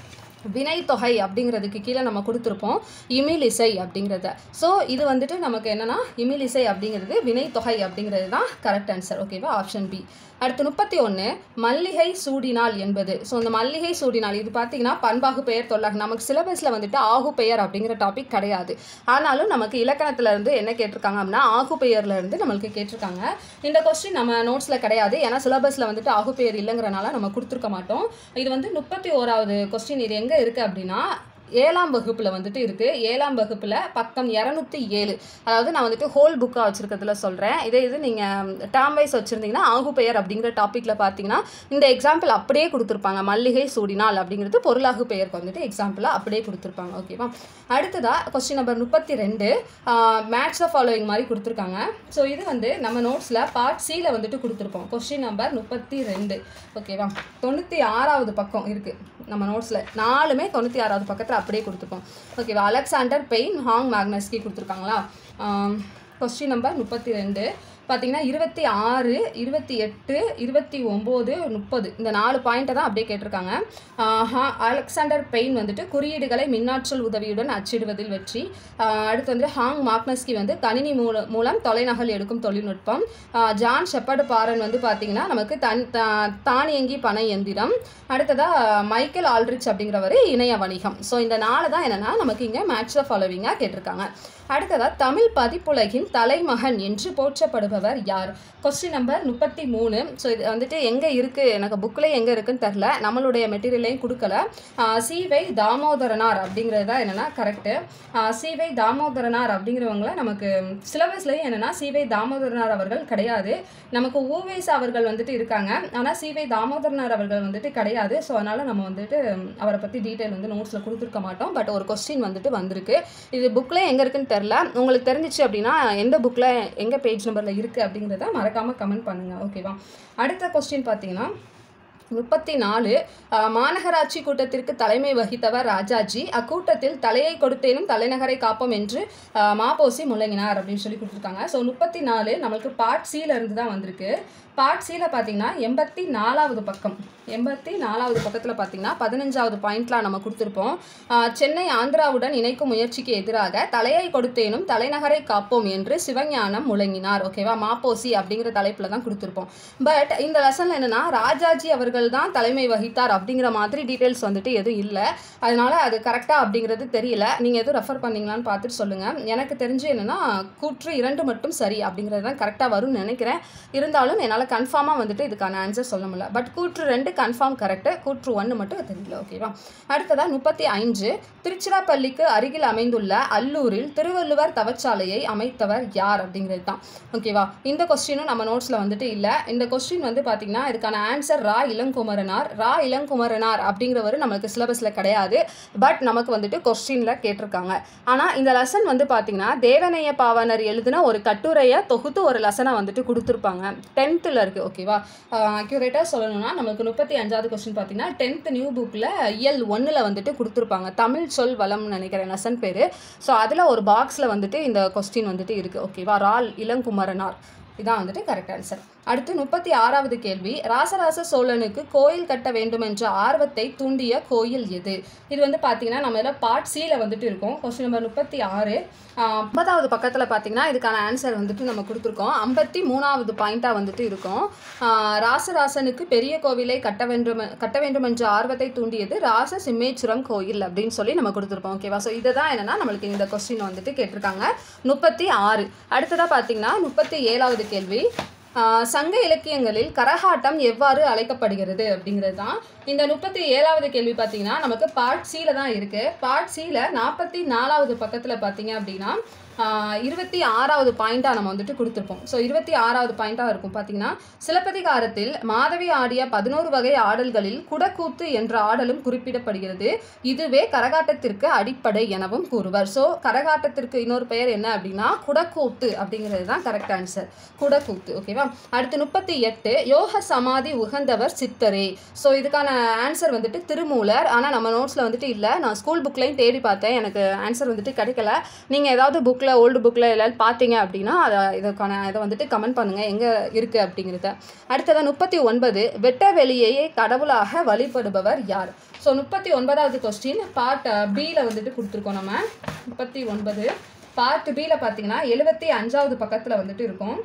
வினைத்தொகை அப்படிங்கிறதுக்கு கீழே நம்ம கொடுத்துருப்போம் இமிலிசை அப்படிங்கிறத. ஸோ இது வந்துட்டு நமக்கு என்னென்னா இமிலிசை அப்படிங்கிறது வினைத்தொகை அப்படிங்கிறது தான் கரெக்ட் ஆன்சர். ஓகேவா, ஆப்ஷன் பி. அடுத்து முப்பத்தி ஒன்று மல்லிகை சூடினால் என்பது. ஸோ இந்த மல்லிகை சூடினால் இது பார்த்தீங்கன்னா பண்பாகு பெயர் தொல்லாகு. நமக்கு சிலபஸில் வந்துட்டு ஆகு பெயர் அப்படிங்கிற டாபிக் கிடையாது. ஆனாலும் நமக்கு இலக்கணத்தில் இருந்து என்ன கேட்டிருக்காங்க அப்படின்னா ஆகு பெயர்ல இருந்து நம்மளுக்கு கேட்டிருக்காங்க. இந்த கொஸ்டின் நம்ம நோட்ஸில் கிடையாது, ஏன்னா சிலபஸில் வந்துட்டு ஆகு பெயர் இல்லைங்கிறனால நம்ம கொடுத்துருக்க மாட்டோம். இது வந்து முப்பத்தி ஓராவது கொஸ்டின். இது எங்கே இருக்குது அப்படின்னா ஏழாம் வகுப்பில் வந்துட்டு இருக்குது. ஏழாம் வகுப்பில் பக்கம் இரநூத்தி ஏழு. அதாவது நான் வந்துட்டு ஹோல் புக்காக வச்சுருக்கிறதுல சொல்கிறேன். இதே இது நீங்கள் டேர்ம் வைஸ் வச்சுருந்தீங்கன்னா ஆகு பெயர் அப்படிங்கிற டாப்பிக்கில் பார்த்தீங்கன்னா இந்த எக்ஸாம்பிள் அப்படியே கொடுத்துருப்பாங்க. மல்லிகை சூடினால் அப்படிங்கிறது பொருளாகு பெயருக்கு வந்துட்டு எக்ஸாம்பிளாக அப்படியே கொடுத்துருப்பாங்க. ஓகேவா, அடுத்ததாக கொஸ்டின் நம்பர் முப்பத்தி ரெண்டு மேட்ச் த ஃபாலோயிங் மாதிரி கொடுத்துருக்காங்க. ஸோ இது வந்து நம்ம நோட்ஸில் பார்ட் சியில் வந்துட்டு கொடுத்துருப்போம். கொஸ்டின் நம்பர் முப்பத்தி ரெண்டு. ஓகேவா, தொண்ணூற்றி ஆறாவது பக்கம் இருக்குது நம்ம நோட்ஸில். நாலுமே தொண்ணூற்றி ஆறாவது பக்கத்தில் அப்படியே கொடுத்துருப்போம். ஓகேவா, அலெக்சாண்டர் பெயின், ஹாங் மேக்னஸ்கி கொடுத்துருக்காங்களா. கொஸ்டின் நம்பர் முப்பத்தி ரெண்டு பார்த்தீங்கன்னா இருபத்தி ஆறு இருபத்தி எட்டு இருபத்தி ஒம்பது முப்பது இந்த நாலு பாயிண்ட்டை தான் அப்படியே கேட்டிருக்காங்க. அலெக்சாண்டர் பெயின் வந்துட்டு குறியீடுகளை மின்னாற்றல் உதவியுடன் அச்சிடுவதில் வெற்றி. அடுத்து வந்து ஹாங் மாக்னஸ்கி வந்து கணினி மூல மூலம் தொலைநகல் எடுக்கும் தொழில்நுட்பம். ஜான் ஷெப்பர்டு பாரன் வந்து பார்த்தீங்கன்னா நமக்கு தன் தானியங்கி பனை எந்திரம். அடுத்ததாக மைக்கேல் ஆல்ரிச் அப்படிங்கிறவர் இணைய வணிகம். ஸோ இந்த நாலு தான் என்னென்னா நமக்கு இங்கே மேட்ச் த ஃபாலோவிங்காக கேட்டிருக்காங்க. அடுத்ததாக தமிழ் பதிப்புலகின் தலைமகன் என்று போற்றப்படுபவர் யார்? கொஸ்டின் நம்பர் முப்பத்தி மூணு. ஸோ இது வந்துட்டு எங்கே இருக்குது, எனக்கு புக்கில் எங்கே இருக்குன்னு தெரில, நம்மளுடைய மெட்டீரியலையும் கொடுக்கல. சிவை தாமோதரனார் அப்படிங்கிறது தான் என்னென்னா கரெக்டு. சிவை தாமோதரனார் அப்படிங்கிறவங்கள நமக்கு சிலபஸ்லேயும் என்னென்னா சிவை தாமோதரனார் அவர்கள் கிடையாது. நமக்கு ஊவேஸ் அவர்கள் வந்துட்டு இருக்காங்க, ஆனால் சிவை தாமோதரனார் அவர்கள் வந்துட்டு கிடையாது. ஸோ அதனால் நம்ம வந்துட்டு அவரை பற்றி டீட்டெயில் வந்து நோட்ஸில் கொடுத்துருக்க மாட்டோம். பட் ஒரு கொஸ்டின் வந்துட்டு வந்திருக்கு. இது புக்கில் எங்கே இருக்குன்னு தெரில. உங்களுக்கு தெரிஞ்சிச்சு அப்படின்னா எந்த புக்கில் எங்கே பேஜ் நம்பரில் இருக்குது அப்படிங்கிறத மறக்காமல் கமெண்ட் பண்ணுங்கள். ஓகேவா, அடுத்த கொஸ்டின் பார்த்தீங்கன்னா முப்பத்தி நாலு மாநகராட்சி கூட்டத்திற்கு தலைமை வகித்தவர் ராஜாஜி. அக்கூட்டத்தில் தலையை கொடுத்தேனும் தலைநகரை காப்போம் என்று மாப்போசி முழங்கினார் அப்படின்னு சொல்லி கொடுத்துருக்காங்க. ஸோ முப்பத்தி நாலு நம்மளுக்கு பார்ட் சியில் இருந்து தான் வந்திருக்கு. பார்ட் சியில் பார்த்தீங்கன்னா எண்பத்தி நாலாவது பக்கம் எண்பத்தி நாலாவது பக்கத்தில் பார்த்தீங்கன்னா பதினஞ்சாவது பாயிண்ட்லாம் நம்ம கொடுத்துருப்போம். சென்னை ஆந்திராவுடன் இணைக்கும் முயற்சிக்கு எதிராக தலையை கொடுத்தேனும் தலைநகரை காப்போம் என்று சிவஞானம் முழங்கினார். ஓகேவா, மாப்போசி அப்படிங்கிற தலைப்பில் தான் கொடுத்துருப்போம். பட் இந்த லெசனில் என்னென்னா ராஜாஜி அவர்கள் தான் தலைமை வகித்தார் அப்படிங்கிற மாதிரி டீட்டெயில்ஸ் வந்துட்டு எதுவும் இல்லை. அதனால் அது கரெக்டாக அப்படிங்கிறது தெரியல. நீங்கள் எதுவும் ரெஃபர் பண்ணிங்களான்னு பார்த்துட்டு சொல்லுங்கள். எனக்கு தெரிஞ்சு என்னென்னா கூற்று இரண்டு மட்டும் சரி அப்படிங்கிறது தான் கரெக்டாக வரும்னு நினைக்கிறேன். இருந்தாலும் என்னால் கன்ஃபார்மாக வந்துட்டு இதுக்கான ஆன்சர் சொல்ல முடியல. பட் கூற்று ரெண்டு கன்ஃபார்ம் கரெக்டு, கூற்று ஒன்று மட்டும் தெரியல. ஓகேவா, அடுத்ததாக முப்பத்தி ஐந்து திருச்சிராப்பள்ளிக்கு அருகில் அமைந்துள்ள அல்லூரில் திருவள்ளுவர் தவச்சாலையை அமைத்தவர் யார் அப்படிங்கிறது தான். ஓகேவா, இந்த கொஸ்டினும் நம்ம நோட்ஸில் வந்துட்டு இல்லை. இந்த கொஸ்டின் வந்து பார்த்திங்கன்னா இதுக்கான ஆன்சர் ரா இளங்குமரனார். ரா இளங்குமரனார் அப்படிங்கிறவர் நமக்கு சிலபஸில் கிடையாது. பட் நமக்கு வந்துட்டு கொஸ்டினில் கேட்டிருக்காங்க. ஆனால் இந்த லெசன் வந்து பார்த்திங்கன்னா தேவநேய பாவாணர் எழுதின ஒரு கட்டுரையை தொகுத்து ஒரு லெசனை வந்துட்டு கொடுத்துருப்பாங்க. டென்த்தில் இருக்குது. ஓகேவா, அக்யூரேட்டாக சொல்லணும்னா நமக்கு முப்பத்தி அஞ்சாவது கொஸ்டின் பார்த்தீங்கன்னா டென்த் நியூ புக்கில் இயல் ஒன்றில் வந்துட்டு கொடுத்துருப்பாங்க. தமிழ் சொல் வளம்னு நினைக்கிறேன் லெசன் பேர். ஸோ அதில் ஒரு பாக்ஸில் வந்துட்டு இந்த கொஸ்டின் வந்துட்டு இருக்குது. ஓகேவா, ரால் இளங்குமரனார் இதான் வந்துட்டு கரெக்ட் ஆன்சர். அடுத்து முப்பத்தி ஆறாவது கேள்வி, ராசராச சோழனுக்கு கோயில் கட்ட வேண்டும் என்ற ஆர்வத்தை தூண்டிய கோயில் எது? இது வந்து பார்த்தீங்கன்னா நம்ம இதில் பார்ட் சியில் வந்துட்டு இருக்கோம். கொஸ்டின் நம்பர் முப்பத்தி ஆறு ஐம்பதாவது பக்கத்தில் பார்த்தீங்கன்னா இதுக்கான ஆன்சர் வந்துட்டு நம்ம கொடுத்துருக்கோம். ஐம்பத்தி மூணாவது பாயிண்ட்டாக வந்துட்டு இருக்கும். ராசராசனுக்கு பெரிய கோவிலை கட்ட வேண்டும் கட்ட வேண்டும் என்ற ஆர்வத்தை தூண்டியது ராச சிம்மேச்சுரம் கோயில் அப்படின்னு சொல்லி நம்ம கொடுத்துருப்போம். ஓகேவா, ஸோ இதை தான் என்னென்னா நம்மளுக்கு இந்த கொஸ்டின் வந்துட்டு கேட்டிருக்காங்க. முப்பத்தி ஆறு அடுத்ததாக பார்த்தீங்கன்னா முப்பத்தி ஏழாவது கேள்வி, சங்க இலக்கியங்களில் கரகாட்டம் எவ்வாறு அழைக்கப்படுகிறது அப்படிங்கிறது தான். இந்த முப்பத்தி ஏழாவது கேள்வி பார்த்தீங்கன்னா நமக்கு பார்ட் சியில் தான் இருக்குது. பார்ட் சியில் நாற்பத்தி நாலாவது பக்கத்தில் பார்த்தீங்க அப்படின்னா இருபத்தி ஆறாவது பாயிண்ட்டாக நம்ம வந்துட்டு கொடுத்துருப்போம். ஸோ இருபத்தி ஆறாவது பாயிண்ட்டாக இருக்கும் பார்த்தீங்கன்னா சிலப்பதிகாரத்தில் மாதவி ஆடிய பதினோரு வகை ஆடல்களில் குடக்கூத்து என்ற ஆடலும் குறிப்பிடப்படுகிறது. இதுவே கரகாட்டத்திற்கு அடிப்படை எனவும் கூறுவர். ஸோ கரகாட்டத்திற்கு இன்னொரு பெயர் என்ன அப்படின்னா குடக்கூத்து அப்படிங்கிறது தான் கரெக்ட் ஆன்சர், குடக்கூத்து. ஓகேவா, அடுத்து முப்பத்தி எட்டு யோக சமாதி உகந்தவர் சித்தரே. ஸோ இதுக்கான ஆன்சர் வந்துட்டு திருமூலர். ஆனால் நம்ம நோட்ஸில் வந்துட்டு இல்லை. நான் ஸ்கூல் புக்லையும் தேடி பார்த்தேன், எனக்கு ஆன்சர் வந்துட்டு கிடைக்கல. நீங்கள் ஏதாவது புக் ஓல்டு புக்கில் எல்லாரும் பார்த்தீங்க அப்படின்னா அதை இதுக்கான இதை வந்துட்டு கமெண்ட் பண்ணுங்கள் எங்கே இருக்குது அப்படிங்கிறத. அடுத்ததான் முப்பத்தி ஒன்பது வெட்ட வெளியையே கடவுளாக வழிபடுபவர் யார்? ஸோ முப்பத்தி ஒன்பதாவது கொஸ்டின் பார்ட் பியில் வந்துட்டு கொடுத்துருக்கோம். நம்ம முப்பத்தி ஒன்பது பார்ட் பியில் பார்த்தீங்கன்னா எழுபத்தி அஞ்சாவது பக்கத்தில் வந்துட்டு இருக்கும்.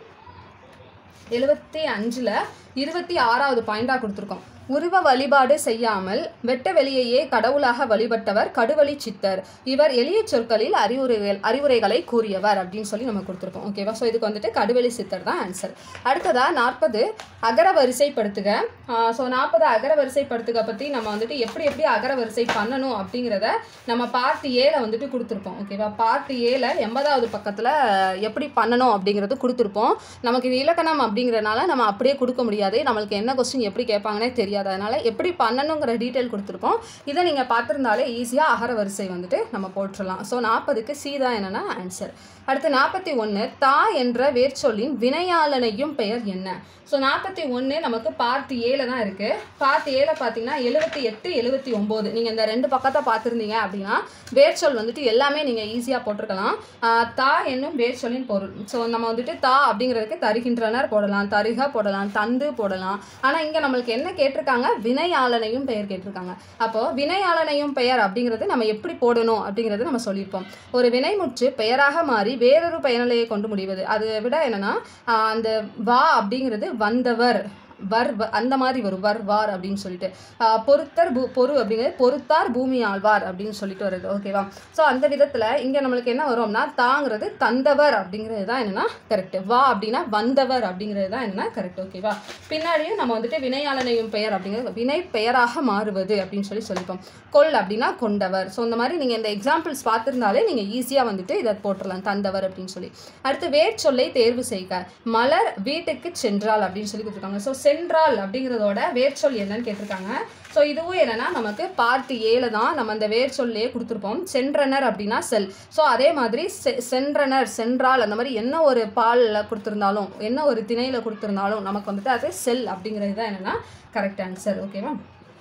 எழுபத்தி அஞ்சில் இருபத்தி ஆறாவது பாயிண்டாக கொடுத்துருக்கோம். உருவ வழிபாடு செய்யாமல் வெட்ட வெளியையே கடவுளாக வழிபட்டவர் கடுவழி சித்தர். இவர் எளிய சொற்களில் அறிவுரைகள் அறிவுரைகளை கூறியவர் அப்படின்னு சொல்லி நம்ம கொடுத்துருக்கோம். ஓகேவா? ஸோ இதுக்கு வந்துட்டு கடுவழி சித்தர் தான் ஆன்சர். அடுத்ததாக நாற்பது அகர வரிசைப்படுத்துக. ஸோ நாற்பது அகர வரிசைப்படுத்துக பற்றி நம்ம வந்துட்டு எப்படி எப்படி அகர வரிசை பண்ணணும் அப்படிங்கிறத நம்ம பார்ட் ஏல வந்துட்டு கொடுத்துருப்போம். ஓகேவா? பார்ட் ஏல எண்பதாவது பக்கத்தில் எப்படி பண்ணணும் அப்படிங்கிறது கொடுத்துருப்போம். நமக்கு இது இலக்கணம் அப்படிங்கிறதுனால நம்ம அப்படியே கொடுக்க முடியாது. நம்மளுக்கு என்ன கொஸ்டின் எப்படி கேட்பாங்கன்னே தெரியாது. அதனால எப்படி பண்ணணுங்கிற டீட்டெயில் கொடுத்துருப்போம். இதை நீங்கள் பார்த்துருந்தாலே ஈஸியாக அகர வரிசை வந்துட்டு நம்ம போட்டுடலாம். ஸோ நாற்பதுக்கு சி தான் என்னென்னா ஆன்சர். அடுத்து நாற்பத்தி ஒன்று தா என்ற வேர்ச்சொல்லின் வினையாளனையும் பெயர் என்ன? ஸோ நாற்பத்தி ஒன்று நமக்கு பார்ட் ஏல தான் இருக்குது. பார்ட் ஏல பார்த்தீங்கன்னா எழுபத்தி எட்டு எழுபத்தி ஒம்பது நீங்கள் இந்த ரெண்டு பக்கத்தை பார்த்துருந்தீங்க அப்படின்னா வேர்ச்சொல் வந்துட்டு எல்லாமே நீங்கள் ஈஸியாக போட்டிருக்கலாம். தா என்னும் வேர்ச்சொல்லின் பொருள். ஸோ நம்ம வந்துட்டு தா அப்படிங்கிறதுக்கு தருகின்றனர் போடலாம், தருக போடலாம், தந்து போடலாம். ஆனால் இங்கே நம்மளுக்கு என்ன கேட்டிருக்காங்க? வினையாளனையும் பெயர் கேட்டிருக்காங்க. அப்போது வினையாளனையும் பெயர் அப்படிங்கிறது நம்ம எப்படி போடணும் அப்படிங்கிறது நம்ம சொல்லியிருப்போம். ஒரு வினைமுற்று பெயராக மாறி வேறொரு பயனிலையை கொண்டு முடிவது. அதை விட என்னன்னா அந்த வா அப்படிங்கிறது வந்தவர் வர் அந்த மாதிரி வரும். வர் வார் அப்படின்னு சொல்லிட்டு பொறுத்தர் பூ பொறு அப்படிங்கிறது பொறுத்தார் பூமி ஆழ்வார் அப்படின்னு சொல்லிட்டு வருது. ஓகேவா? ஸோ அந்த விதத்தில் இங்கே நம்மளுக்கு என்ன வரும்னா தாங்கிறது தந்தவர் அப்படிங்கிறது தான் என்னன்னா கரெக்ட். வா அப்படின்னா வந்தவர் அப்படிங்கிறது தான் என்னன்னா கரெக்ட். ஓகேவா? பின்னாடியும் நம்ம வந்துட்டு வினையாளனையும் பெயர் அப்படிங்கிறது வினை பெயராக மாறுவது அப்படின்னு சொல்லி சொல்லிப்போம். கொல் அப்படின்னா கொண்டவர். ஸோ இந்த மாதிரி நீங்கள் இந்த எக்ஸாம்பிள்ஸ் பார்த்துருந்தாலே நீங்கள் ஈஸியாக வந்துட்டு இதை போட்டுடலாம் தந்தவர் அப்படின்னு சொல்லி. அடுத்து வேர்ச்சொல்லை தேர்வு செய்க. மலர் வீட்டுக்கு சென்றாள் அப்படின்னு சொல்லி கொடுத்துருக்காங்க. ஸோ சென்றாள் அப்படிங்கிறதோட வேர்ச்சொல் என்னன்னு கேட்டிருக்காங்க. ஸோ இதுவும் என்னன்னா நமக்கு பார்ட் ஏல தான் நம்ம அந்த வேர்ச்சொல்லையே கொடுத்துருப்போம். சென்றனர் அப்படின்னா செல். ஸோ அதே மாதிரி செ சென்றனர் சென்றாள் அந்த மாதிரி என்ன ஒரு பாலில் கொடுத்துருந்தாலும் என்ன ஒரு திணையில் கொடுத்துருந்தாலும் நமக்கு வந்துட்டு அது செல் அப்படிங்கிறது தான் என்னன்னா கரெக்ட் ஆன்சர். ஓகேவா?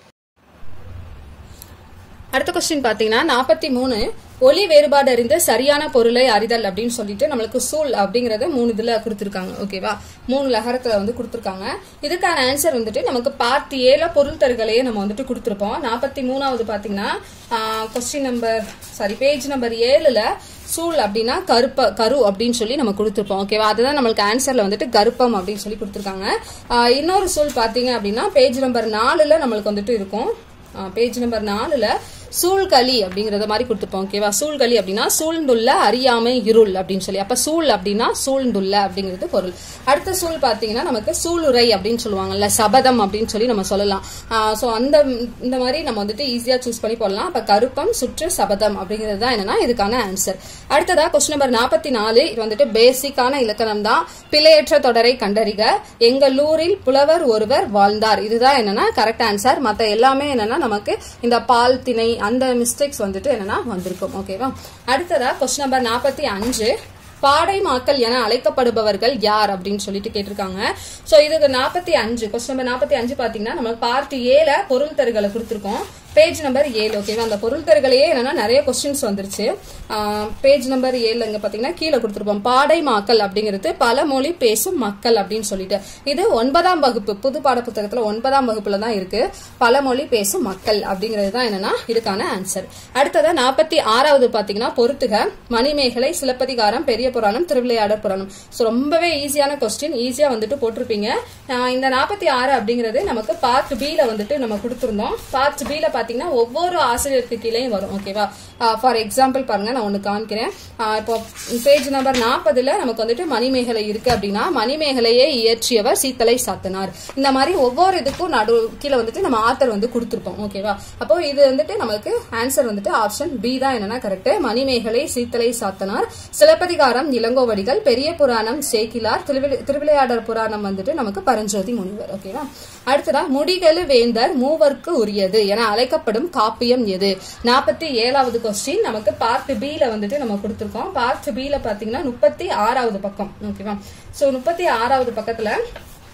அடுத்த கொஸ்டின் பார்த்தீங்கன்னா நாற்பத்தி மூணு ஒலி வேறுபாடு அறிந்து சரியான பொருளை அறிதல் அப்படின்னு சொல்லிட்டு நம்மளுக்கு சூல் அப்படிங்கறத மூணு இதுல கொடுத்துருக்காங்க. ஓகேவா? மூணு லகரத்துல வந்து கொடுத்துருக்காங்க. இதுக்கான ஆன்சர் வந்துட்டு நமக்கு பார்ட் ஏல பொருள் தருகளையே நம்ம வந்துட்டு கொடுத்துருப்போம். நாற்பத்தி மூணாவது பாத்தீங்கன்னா question number sorry page number ஏழுல சூல் அப்படின்னா கருப்ப கரு அப்படின்னு சொல்லி நம்ம கொடுத்துருப்போம். ஓகேவா? அதுதான் நம்மளுக்கு ஆன்சர்ல வந்துட்டு கருப்பம் அப்படின்னு சொல்லி கொடுத்துருக்காங்க. இன்னொரு சூல் பாத்தீங்க அப்படின்னா பேஜ் நம்பர் நாலுல நம்மளுக்கு வந்துட்டு இருக்கும். பேஜ் நம்பர் நாலுல சூழ்களி அப்படிங்கறத மாதிரி கொடுத்துப்போம். ஓகேவா? சூழ்களி அப்படின்னா சூழ்ந்துள்ள அறியாமை இருள் அப்படின்னு சொல்லி. அப்ப சூழ் அப்படின்னா சூழ்ந்துள்ள அப்படிங்கிறது பொருள். அடுத்த சூழ் பாத்தீங்கன்னா நமக்கு சூளுரை அப்படின்னு சொல்லுவாங்கல்ல, சபதம் அப்படின்னு சொல்லி நம்ம சொல்லலாம். சோ அந்த இந்த மாதிரி நம்ம வந்துட்டு ஈஸியா சூஸ் பண்ணி போடலாம். அப்ப கருப்பம் சுற்று சபதம் அப்படிங்கிறது தான் என்னன்னா இதுக்கான ஆன்சர். அடுத்ததா கொஸ்டின் நம்பர் நாற்பத்தி நாலு இது வந்துட்டு பேசிக்கான இலக்கணம் தான். பிழையற்ற தொடரை கண்டறிக. எங்களூரில் புலவர் ஒருவர் வாழ்ந்தார். இதுதான் என்னன்னா கரெக்ட் ஆன்சர். மத்த எல்லாமே என்னன்னா நமக்கு இந்த பால் திணை அந்த மிஸ்டேக்ஸ் வந்துட்டு என்னன்னா வந்திருக்கும். ஓகேவா? அடுத்ததா கொஸ்டின் நம்பர் நாற்பத்தி அஞ்சு பாடை மாக்கள் என அழைக்கப்படுபவர்கள் யார் அப்படின்னு சொல்லிட்டு கேட்டிருக்காங்க. சோ இதுக்கு நாற்பத்தி அஞ்சு கொஸ்டின் நம்பர் நாற்பத்தி அஞ்சு பாத்தீங்கன்னா நம்ம பார்ட் ஏல பொருள் தருகளை கொடுத்திருக்கோம். பேஜ் நம்பர் ஏழு. ஓகேவா? அந்த பொருள் தருகளையே என்னன்னா நிறைய கொஸ்டின்ஸ் வந்துருச்சு. பேஜ் நம்பர் ஏழுல இங்க பாத்தீங்கன்னா கீழே கொடுத்திருப்போம். பாடை மாக்கள் அப்படிங்கிறது பல மொழி பேசும் மக்கள் அப்படின்னு சொல்லிட்டு இது ஒன்பதாம் வகுப்பு புது பாட புத்தகத்துல ஒன்பதாம் வகுப்புல தான் இருக்கு. பல மொழி பேசும் மக்கள் அப்படிங்கிறது தான் என்னன்னா இதுக்கான ஆன்சர். அடுத்ததா நாற்பத்தி ஆறாவது பாத்தீங்கன்னா பொறுத்துக. மணிமேகலை, சிலப்பதிகாரம், பெரிய புராணம், திருவிளையாடற் புராணம். சோ ரொம்பவே ஈஸியான கொஸ்டின், ஈஸியா வந்துட்டு போட்டிருப்பீங்க. இந்த நாற்பத்தி ஆறு அப்படிங்கிறது நமக்கு பார்ட் பில வந்துட்டு நம்ம கொடுத்திருந்தோம். பார்ட் பில பாத்தீங்கன்னா ஒவ்வொரு ஆசிரியருக்கு கீழேயும் வரும். ஓகேவா? ஃபார் எக்ஸாம்பிள் பாருங்க, நான் ஒன்னு காமிக்கிறேன். இப்போ பேஜ் நம்பர் நாற்பதுல நமக்கு வந்துட்டு மணிமேகலை இருக்கு அப்படின்னா மணிமேகலையை இயற்றியவர் சீத்தலை சாத்தனார். இந்த மாதிரி ஒவ்வொரு இதுக்கும் நடு கீழே வந்துட்டு நம்ம ஆத்தர் வந்து கொடுத்திருப்போம். ஓகேவா? அப்போ இது வந்துட்டு நமக்கு ஆன்சர் வந்துட்டு ஆப்ஷன் பி தான் என்னன்னா கரெக்ட். மணிமேகலை சீத்தலை சாத்தனார், சிலப்பதிகாரம் இளங்கோவடிகள், பெரிய புராணம் சேக்கிலார், திருவிளையாடற் புராணம் வந்துட்டு நமக்கு பரஞ்சோதி முனிவர். ஓகேவா? அடுத்ததா முடிகளு வேந்தர் மூவர்க்கு உரியது என அழைக்கப்படும் காப்பியம் எது? நாற்பத்தி ஏழாவது கொஸ்டின் நமக்கு பார்ட் பில வந்துட்டு நம்ம கொடுத்திருக்கோம். பார்ட் பில பாத்தீங்கன்னா முப்பத்தி ஆறாவது பக்கம். ஓகேவா? சோ முப்பத்தி ஆறாவது பக்கத்துல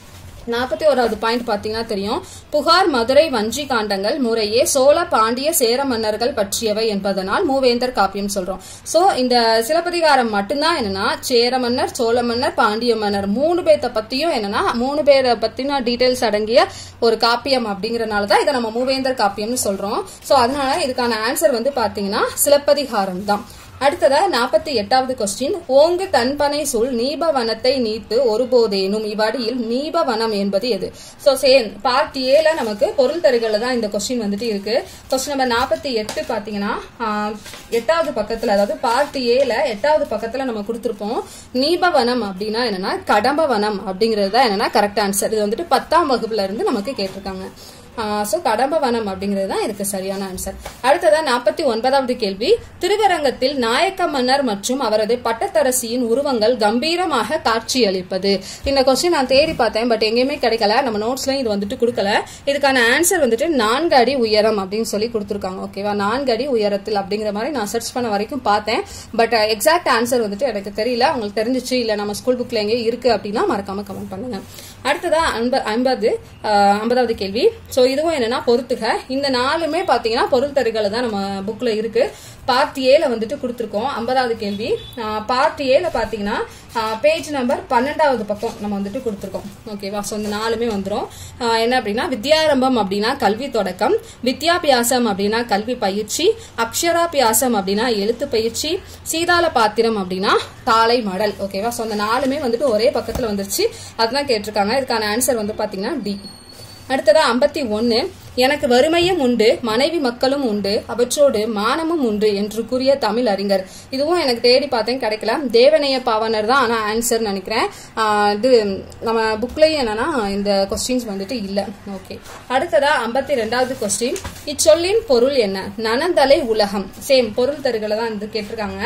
நாற்பத்தி ஓராவது பாயிண்ட் பாத்தீங்கன்னா தெரியும். புகார் மதுரை வஞ்சி காண்டங்கள் முறையே சோழ பாண்டிய சேர மன்னர்கள் பற்றியவை என்பதனால் மூவேந்தர் காப்பியம் சொல்றோம். சோ இந்த சிலப்பதிகாரம் மட்டும்தான் என்னன்னா சேர மன்னர், சோழ மன்னர், பாண்டிய மன்னர் மூணு பேர்த்த பத்தியும் என்னன்னா மூணு பேரை பத்தின டீடைல்ஸ் அடங்கிய ஒரு காப்பியம் அப்படிங்கறதுனாலதான் இதை நம்ம மூவேந்தர் காப்பியம்னு சொல்றோம். சோ அதனால இதுக்கான ஆன்சர் வந்து பாத்தீங்கன்னா சிலப்பதிகாரம் தான். அடுத்ததா நாற்பத்தி எட்டாவது கொஸ்டின். ஓங்கு தன்பனை சூழ் நீபவனத்தை நீத்து ஒருபோதேனும் இவ்வடியில் நீபவனம் என்பது எது? சோ சேம் பார்ட் ஏல நமக்கு பொருள் தருகள்ல தான் இந்த கொஸ்டின் வந்துட்டு இருக்கு. கொஸ்டின் நம்பர் நாற்பத்தி எட்டு பாத்தீங்கன்னா எட்டாவது பக்கத்துல, அதாவது பார்ட் ஏல எட்டாவது பக்கத்துல நம்ம கொடுத்திருப்போம். நீபவனம் அப்படின்னா என்னன்னா கடம்பவனம் அப்படிங்கிறது தான் என்னன்னா கரெக்ட் ஆன்சர். இது வந்துட்டு பத்தாம் வகுப்புல இருந்து நமக்கு கேட்டிருக்காங்க. சோ கடம்பவனம் அப்படிங்கிறது தான் இதுக்கு சரியான ஆன்சர். அடுத்ததா நாற்பத்தி ஒன்பதாவது கேள்வி. திருவரங்கத்தில் நாயக்க மன்னர் மற்றும் அவரது பட்டத்தரசியின் உருவங்கள் கம்பீரமாக காட்சியளிப்பது. இந்த கொஸ்டின் நான் தேடி பார்த்தேன், பட் எங்கேயுமே கிடைக்கல. நம்ம நோட்ஸ்லயும் இது வந்துட்டு கொடுக்கல. இதுக்கான ஆன்சர் வந்துட்டு நான்கு அடி உயரம் அப்படின்னு சொல்லி கொடுத்துருக்காங்க. ஓகேவா, நான்கு அடி உயரத்தில் அப்படிங்கிற மாதிரி நான் சர்ச் பண்ண வரைக்கும் பார்த்தேன். பட் எக்ஸாக்ட் ஆன்சர் வந்துட்டு எனக்கு தெரியல. உங்களுக்கு தெரிஞ்சிச்சு இல்ல நம்ம ஸ்கூல் புக்ல எங்கே இருக்கு அப்படின்னா மறக்காம கமெண்ட் பண்ணுங்க. அடுத்ததா ஐம்பது ஐம்பதாவது கேள்வி. சோ இதுவும் என்னன்னா பொறுத்துக. இந்த நாலுமே பாத்தீங்கன்னா பொருள் தருகளை தான் நம்ம புக்ல இருக்கு. பார்ட் ஏல வந்துட்டு கொடுத்துருக்கோம். ஐம்பதாவது கேள்வி பார்ட் ஏல பாத்தீங்கன்னா பேஜ் நம்பர் பன்னெண்டாவது பக்கம் நம்ம வந்துட்டு கொடுத்துருக்கோம். ஓகேவா, சோ இந்த நாலுமே வந்துடும். என்ன அப்படின்னா வித்யாரம்பம் அப்படின்னா கல்வி தொடக்கம், வித்யாபியாசம் அப்படின்னா கல்வி பயிற்சி, அக்ஷராபியாசம் அப்படின்னா எழுத்து பயிற்சி, சீதால பாத்திரம் அப்படின்னா தாளை மடல். ஓகேவா, சோ இந்த நாலுமே வந்துட்டு ஒரே பக்கத்துல வந்துருச்சு. அதுதான் கேட்டிருக்காங்க. இதுக்கான ஆன்சர் வந்து பாத்தீங்கன்னா டி. அடுத்ததா ஐம்பத்தி ஒன்னு. எனக்கு வறுமையும் உண்டு, மனைவி மக்களும் உண்டு, அவற்றோடு மானமும் உண்டு என்று கூறிய தமிழ் அறிஞர். இதுவும் எனக்கு தேடி பார்த்தேன், கிடைக்கல. தேவனைய பாவனர் தான் ஆனா ஆன்சர் நினைக்கிறேன். இது நம்ம புக்லயும் என்னன்னா இந்த கொஸ்டின்ஸ் வந்துட்டு இல்ல. ஓகே, அடுத்ததா ஐம்பத்தி ரெண்டாவது கொஸ்டின். இச்சொல்லின் பொருள் என்ன? நனந்தலை உலகம். சேம் பொருள் தருகளை தான் இது கேட்டிருக்காங்க.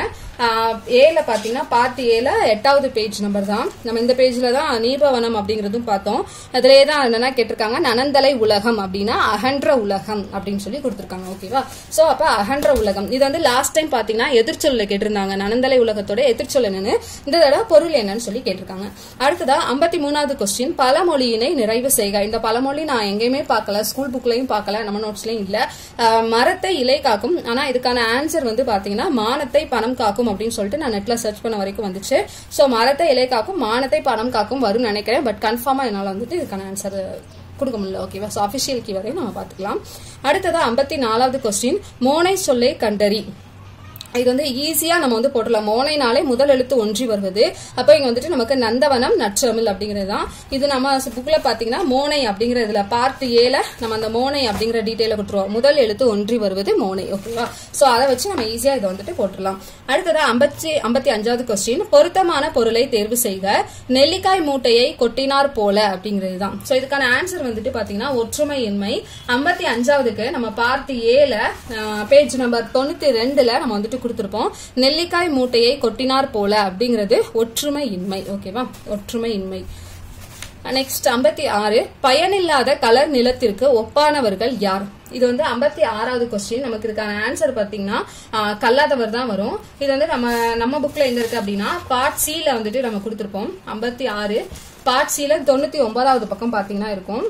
ஏல பாத்தீங்கன்னா பார்ட் ஏல எட்டாவது பேஜ் நம்பர் தான். நம்ம இந்த பேஜ்ல தான் நீபவனம் அப்படிங்கறதும் பார்த்தோம். அதுலயே தான் என்னன்னா கேட்டிருக்காங்க நனந்தலை உலகம் அப்படின்னா அகன்ற உலகம் அப்படின்னு சொல்லி கொடுத்திருக்காங்க. ஓகேவா, சோ அப்ப அகன்ற உலகம் இது வந்து லாஸ்ட் டைம் பாத்தீங்கன்னா எதிர்ச்சொல்ல கேட்டிருந்தாங்க. நனந்தலை உலகத்தோட எதிர்ச்சொல் என்னன்னு, இந்த தடவை பொருள் என்னன்னு சொல்லி கேட்டிருக்காங்க. அடுத்ததா ஐம்பத்தி மூணாவது கொஸ்டின். பழமொழியினை நிறைவு செய்க. இந்த பழமொழி நான் எங்கேயுமே பார்க்கல, ஸ்கூல் புக்லயும் பார்க்கல, நம்ம நோட்ஸ்லயும் இல்ல. மரத்தை இலை காக்கும். ஆனா இதுக்கான ஆன்சர் வந்து பாத்தீங்கன்னா மானத்தை பணம் காக்கும் அப்படின்னு சொல்லிட்டு நான் நெட்ல சர்ச் பண்ண வரைக்கும் வந்துச்சு. சோ மரத்தை இலை காக்கும், மானத்தை பணம் காக்கும் வரும் நினைக்கிறேன். பட் கன்ஃபார்மா என்னால வந்துட்டு இதுக்கான ஆன்சர் கொடுக்க முடியல. ஓகேவா, சோ அபிஷியல் கீ வரையும் நம்ம பாத்துக்கலாம். அடுத்ததா ஐம்பத்தி நாலாவது கொஸ்டின். மோனை சொல்லை கண்டறி. இது வந்து ஈஸியா நம்ம வந்து போட்டுடலாம். மோனைனாலே முதல் எழுத்து ஒன்றி வருவது. அப்ப இங்க வந்துட்டு நமக்கு நந்தவனம் நற்றமிழ் அப்படிங்கிறது தான். இது நம்ம புக்ல பாத்தீங்கன்னா மோனை அப்படிங்கறதுல பார்ட் ஏல நம்ம அந்த மோனை அப்படிங்கிற டீடைல கொடுத்துருவோம். முதல் எழுத்து ஒன்றி வருவது மோனை. ஓகேவா, சோ அதை வச்சு நம்ம ஈஸியா இதை வந்துட்டு போட்டுடலாம். அடுத்ததா ஐம்பத்தி ஐம்பத்தி அஞ்சாவது கொஸ்டின். பொருத்தமான பொருளை தேர்வு செய்க. நெல்லிக்காய் மூட்டையை கொட்டினார் போல அப்படிங்கிறது தான். சோ இதுக்கான ஆன்சர் வந்துட்டு பாத்தீங்கன்னா ஒற்றுமை இன்மை. ஐம்பத்தி அஞ்சாவதுக்கு நம்ம பார்ட் ஏல பேஜ் நம்பர் தொண்ணூத்தி ரெண்டுல நம்ம வந்துட்டு கொடுத்திருப்போம். நெல்லிக்காய் மூட்டையை கொட்டினார் போல அப்படிங்கிறது ஒற்றுமை இன்மை. ஓகேவா, ஒற்றுமை இன்மை. நெக்ஸ்ட் ஐம்பத்தி ஆறு. பயனில்லாத கலர் நிலத்திற்கு ஒப்பானவர்கள் யார்? இது வந்து ஐம்பத்தி ஆறாவது கொஸ்டின். நமக்கு இதுக்கான ஆன்சர் பாத்தீங்கன்னா கல்லாதவர் தான் வரும். இது வந்து நம்ம நம்ம புக்ல எங்க இருக்கு அப்படின்னா பார்ட் சி ல வந்துட்டு நம்ம கொடுத்திருப்போம். ஐம்பத்தி ஆறு பார்ட் சி ல தொண்ணூத்தி ஒன்பதாவது பக்கம் பாத்தீங்கன்னா இருக்கும்.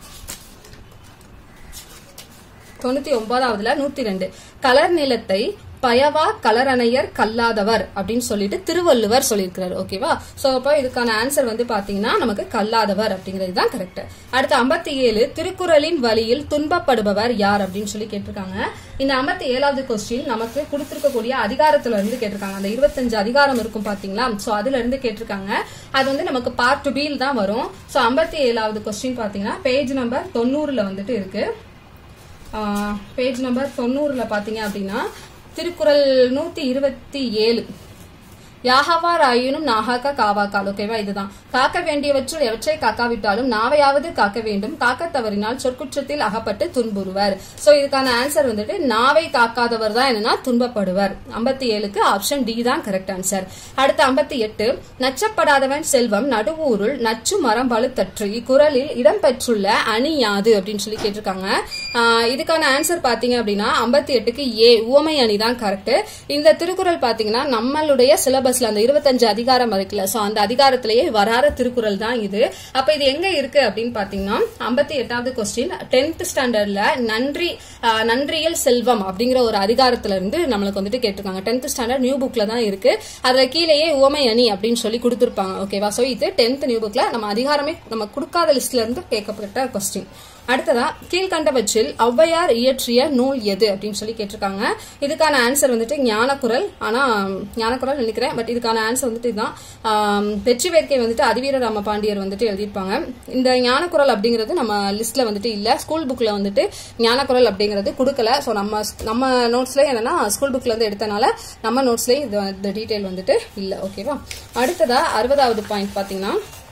தொண்ணூத்தி ஒன்பதாவதுல நூத்தி ரெண்டு. கலர் நிலத்தை பயவா கலரணையர் கல்லாதவர் அப்படின்னு சொல்லிட்டு திருவள்ளுவர் சொல்லியிருக்கிறார். ஓகேவா, சோ அப்ப இதுக்கான ஆன்சர் வந்து பாத்தீங்கன்னா நமக்கு கல்லாதவர் அப்படிங்கிறது தான் கரெக்ட். அடுத்து ஐம்பத்தி ஏழு. திருக்குறளின் வழியில் துன்பப்படுபவர் யார் அப்படின்னு சொல்லி கேட்டிருக்காங்க. இந்த ஐம்பத்தி ஏழாவது கொஸ்டின் நமக்கு கொடுத்திருக்கக்கூடிய அதிகாரத்துல இருந்து கேட்டிருக்காங்க. அந்த இருபத்தஞ்சு அதிகாரம் இருக்கும் பாத்தீங்களா, சோ அதுல இருந்து கேட்டிருக்காங்க. அது வந்து நமக்கு பார்ட் பியில் தான் வரும். சோ ஐம்பத்தி ஏழாவது கொஸ்டின் பாத்தீங்கன்னா பேஜ் நம்பர் தொண்ணூறுல வந்துட்டு இருக்கு. பேஜ் நம்பர் தொண்ணூறுல பாத்தீங்க அப்படின்னா திருக்குறள் நூத்தி இருபத்தி ஏழு. யாகவார் ஆயினும் நாகாக்க காவாக்கால். ஓகேவா, இதுதான். காக்க வேண்டியவற்றுள் எவற்றை காக்காவிட்டாலும் நாவையாவது காக்க வேண்டும், காக்க தவறினால் சொற்குற்றத்தில் அகப்பட்டு துன்புறுவர். சோ இதுக்கான ஆன்சர் வந்துட்டு நாவை காக்காதவர் தான் என்னன்னா துன்பப்படுவர். ஐம்பத்தி ஏழுக்கு ஆப்ஷன் டி தான் கரெக்ட் ஆன்சர். அடுத்து ஐம்பத்தி எட்டு. நச்சப்படாதவன் செல்வம் நடுவூருள் நச்சு மரம் பழுத்தற்று. இக்குறளில் இடம்பெற்றுள்ள அணி யாது அப்படின்னு சொல்லி கேட்டிருக்காங்க. இதுக்கான ஆன்சர் பாத்தீங்க அப்படின்னா ஐம்பத்தி எட்டுக்கு ஏ உவமை அணி தான் கரெக்ட். இந்த திருக்குறள் பாத்தீங்கன்னா நம்மளுடைய சிலபஸ்ல அந்த இருபத்தஞ்சு அதிகாரம் இருக்குல்ல, சோ அந்த அதிகாரத்திலேயே வராத திருக்குறள் தான் இது. அப்ப இது எங்க இருக்கு அப்படின்னு பாத்தீங்கன்னா ஐம்பத்தி எட்டாவது கொஸ்டின் டென்த் ஸ்டாண்டர்ட்ல நன்றி நன்றியல் செல்வம் அப்படிங்கிற ஒரு அதிகாரத்துல இருந்து நம்மளுக்கு வந்துட்டு கேட்டிருக்காங்க. டென்த் ஸ்டாண்டர்ட் நியூ புக்ல தான் இருக்கு. அதுல கீழேயே உவமை அணி அப்படின்னு சொல்லி கொடுத்திருப்பாங்க. ஓகேவா? சோ இது டென்த் நியூ புக்ல நம்ம அதிகாரமே நம்ம கொடுக்காத லிஸ்ட்ல இருந்து கேட்கப்பட்ட கொஸ்டின். அடுத்ததா கீழ்கண்டவற்றில் ஔவையார் இயற்றிய நூல் எது அப்படின்னு சொல்லி கேட்டிருக்காங்க. இதுக்கான ஆன்சர் வந்துட்டு ஞானக்குறள். ஆனா ஞானக்குறள் நினைக்கிறேன், பட் இதுக்கான ஆன்சர் வந்துட்டு இதுதான். வெற்றி வேர்க்கை வந்துட்டு அதிவீர ராம பாண்டியர் வந்துட்டு எழுதியிருப்பாங்க. இந்த ஞானக்குறள் அப்படிங்கிறது நம்ம லிஸ்ட்ல வந்துட்டு இல்ல. ஸ்கூல் புக்ல வந்துட்டு ஞானக்குறள் அப்படிங்கிறது கொடுக்கல. சோ நம்ம நம்ம நோட்ஸ்ல என்னன்னா ஸ்கூல் புக்ல இருந்து எடுத்தனால நம்ம நோட்ஸ்லயும் இந்த டீடைல் வந்துட்டு இல்ல. ஓகேவா? அடுத்ததா அறுபதாவது பாயிண்ட் பாத்தீங்கன்னா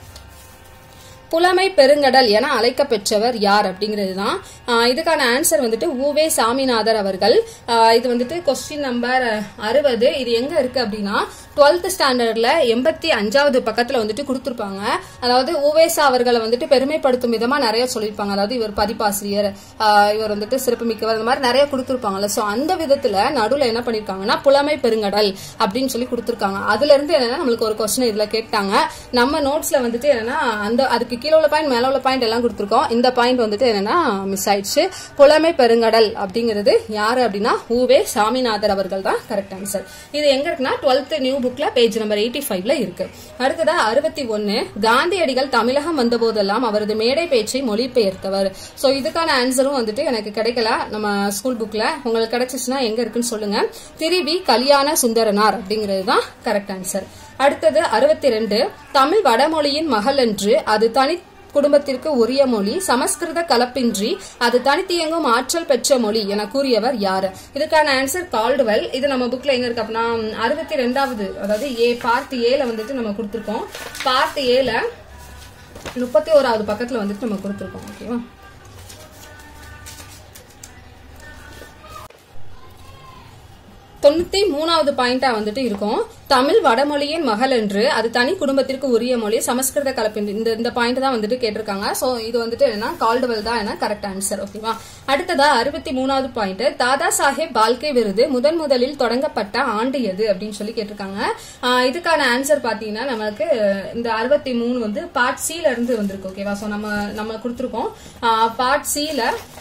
புலமை பெருங்கடல் என அழைக்க பெற்றவர் யார் அப்படிங்கிறது தான். இதுக்கான ஆன்சர் வந்துட்டு உவே சாமிநாதர் அவர்கள். இது வந்துட்டு கொஸ்டின் நம்பர் அறுபது. இது எங்க இருக்கு அப்படின்னா டுவெல்த் ஸ்டாண்டர்ட்ல எண்பத்தி அஞ்சாவது பக்கத்துல வந்துட்டு கொடுத்திருப்பாங்க. அதாவது உவேசா அவர்களை வந்துட்டு பெருமைப்படுத்தும் விதமா நிறைய சொல்லியிருப்பாங்க. அதாவது இவர் பதிப்பாசிரியர், இவர் வந்துட்டு சிறப்பு மிக்கவர், இந்த மாதிரி நிறைய கொடுத்திருப்பாங்கல்ல. சோ அந்த விதத்துல நடுவுல என்ன பண்ணிருக்காங்கன்னா புலமை பெருங்கடல் அப்படின்னு சொல்லி கொடுத்திருக்காங்க. அதுல இருந்து என்னன்னா நம்மளுக்கு ஒரு கொஸ்டின் இதுல கேட்டாங்க. நம்ம நோட்ஸ்ல வந்துட்டு என்னன்னா அந்த அதுக்கு கீழே உள்ள பாயிண்ட் மேல உள்ள பாயிண்ட் எல்லாம் கொடுத்திருக்கோம். இந்த பாயிண்ட் வந்துட்டு என்னன்னா மிஸ் ஆயிடுச்சு. புலமை பெருங்கடல் அப்படிங்கிறது யாரு அப்படின்னா உவே சாமிநாதர் அவர்கள் தான் கரெக்ட் ஆன்சர். இது எங்க இருக்குன்னா டுவெல்த் நியூ புக்ல பேஜ் நம்பர் எயிட்டி ஃபைவ்ல இருக்கு. அடுத்ததா அறுபத்தி ஒன்னு காந்தியடிகள் தமிழகம் வந்த போதெல்லாம் அவரது மேடை பேச்சை மொழிபெயர்த்தவர். சோ இதுக்கான ஆன்சரும் வந்துட்டு எனக்கு கிடைக்கல நம்ம ஸ்கூல் புக்ல. உங்களுக்கு கிடைச்சிச்சுன்னா எங்க இருக்குன்னு சொல்லுங்க. திருவி கல்யாண சுந்தரனார் அப்படிங்கிறது தான் கரெக்ட் ஆன்சர். அடுத்தது அறுபத்தி ரெண்டு தமிழ் வடமொழியின் மகள் என்று அது தனி குடும்பத்திற்கு உரிய மொழி சமஸ்கிருத கலப்பின்றி அது தனித்தியங்கும் ஆற்றல் பெற்ற மொழி என கூறியவர் யாரு? இதுக்கான ஆன்சர் கால்டுவெல். இது நம்ம புக்ல எங்க இருக்கு அப்படின்னா அறுபத்தி ரெண்டாவது அதாவது ஏ பார்ட் ஏல வந்துட்டு நம்ம கொடுத்திருக்கோம். பார்ட் ஏல முப்பத்தி ஓராவது பக்கத்துல வந்துட்டு நம்ம கொடுத்திருக்கோம். ஓகேவா? தொண்ணூத்தி மூணாவது பாயிண்டா வந்துட்டு இருக்கும். தமிழ் வடமொழியின் மகள் என்று அது தனி குடும்பத்திற்கு உரிய மொழி சமஸ்கிருத கலப்பின்றி இந்த இந்த பாயிண்ட் தான் வந்துட்டு கேட்டிருக்காங்க. சோ இது வந்துட்டு என்ன கால்டுவெல் தான் என்ன கரெக்ட் ஆன்சர். ஓகேவா? அடுத்ததா அறுபத்தி மூணாவது பாயிண்ட் தாதா சாஹேப் பால்கே விருது முதன் முதலில் தொடங்கப்பட்ட ஆண்டு எது அப்படின்னு சொல்லி கேட்டிருக்காங்க. இதுக்கான ஆன்சர் பாத்தீங்கன்னா நமக்கு இந்த அறுபத்தி மூணு வந்து பார்ட் சில இருந்து வந்திருக்கு. ஓகேவா? சோ நம்ம நம்ம கொடுத்திருக்கோம். பார்ட் சில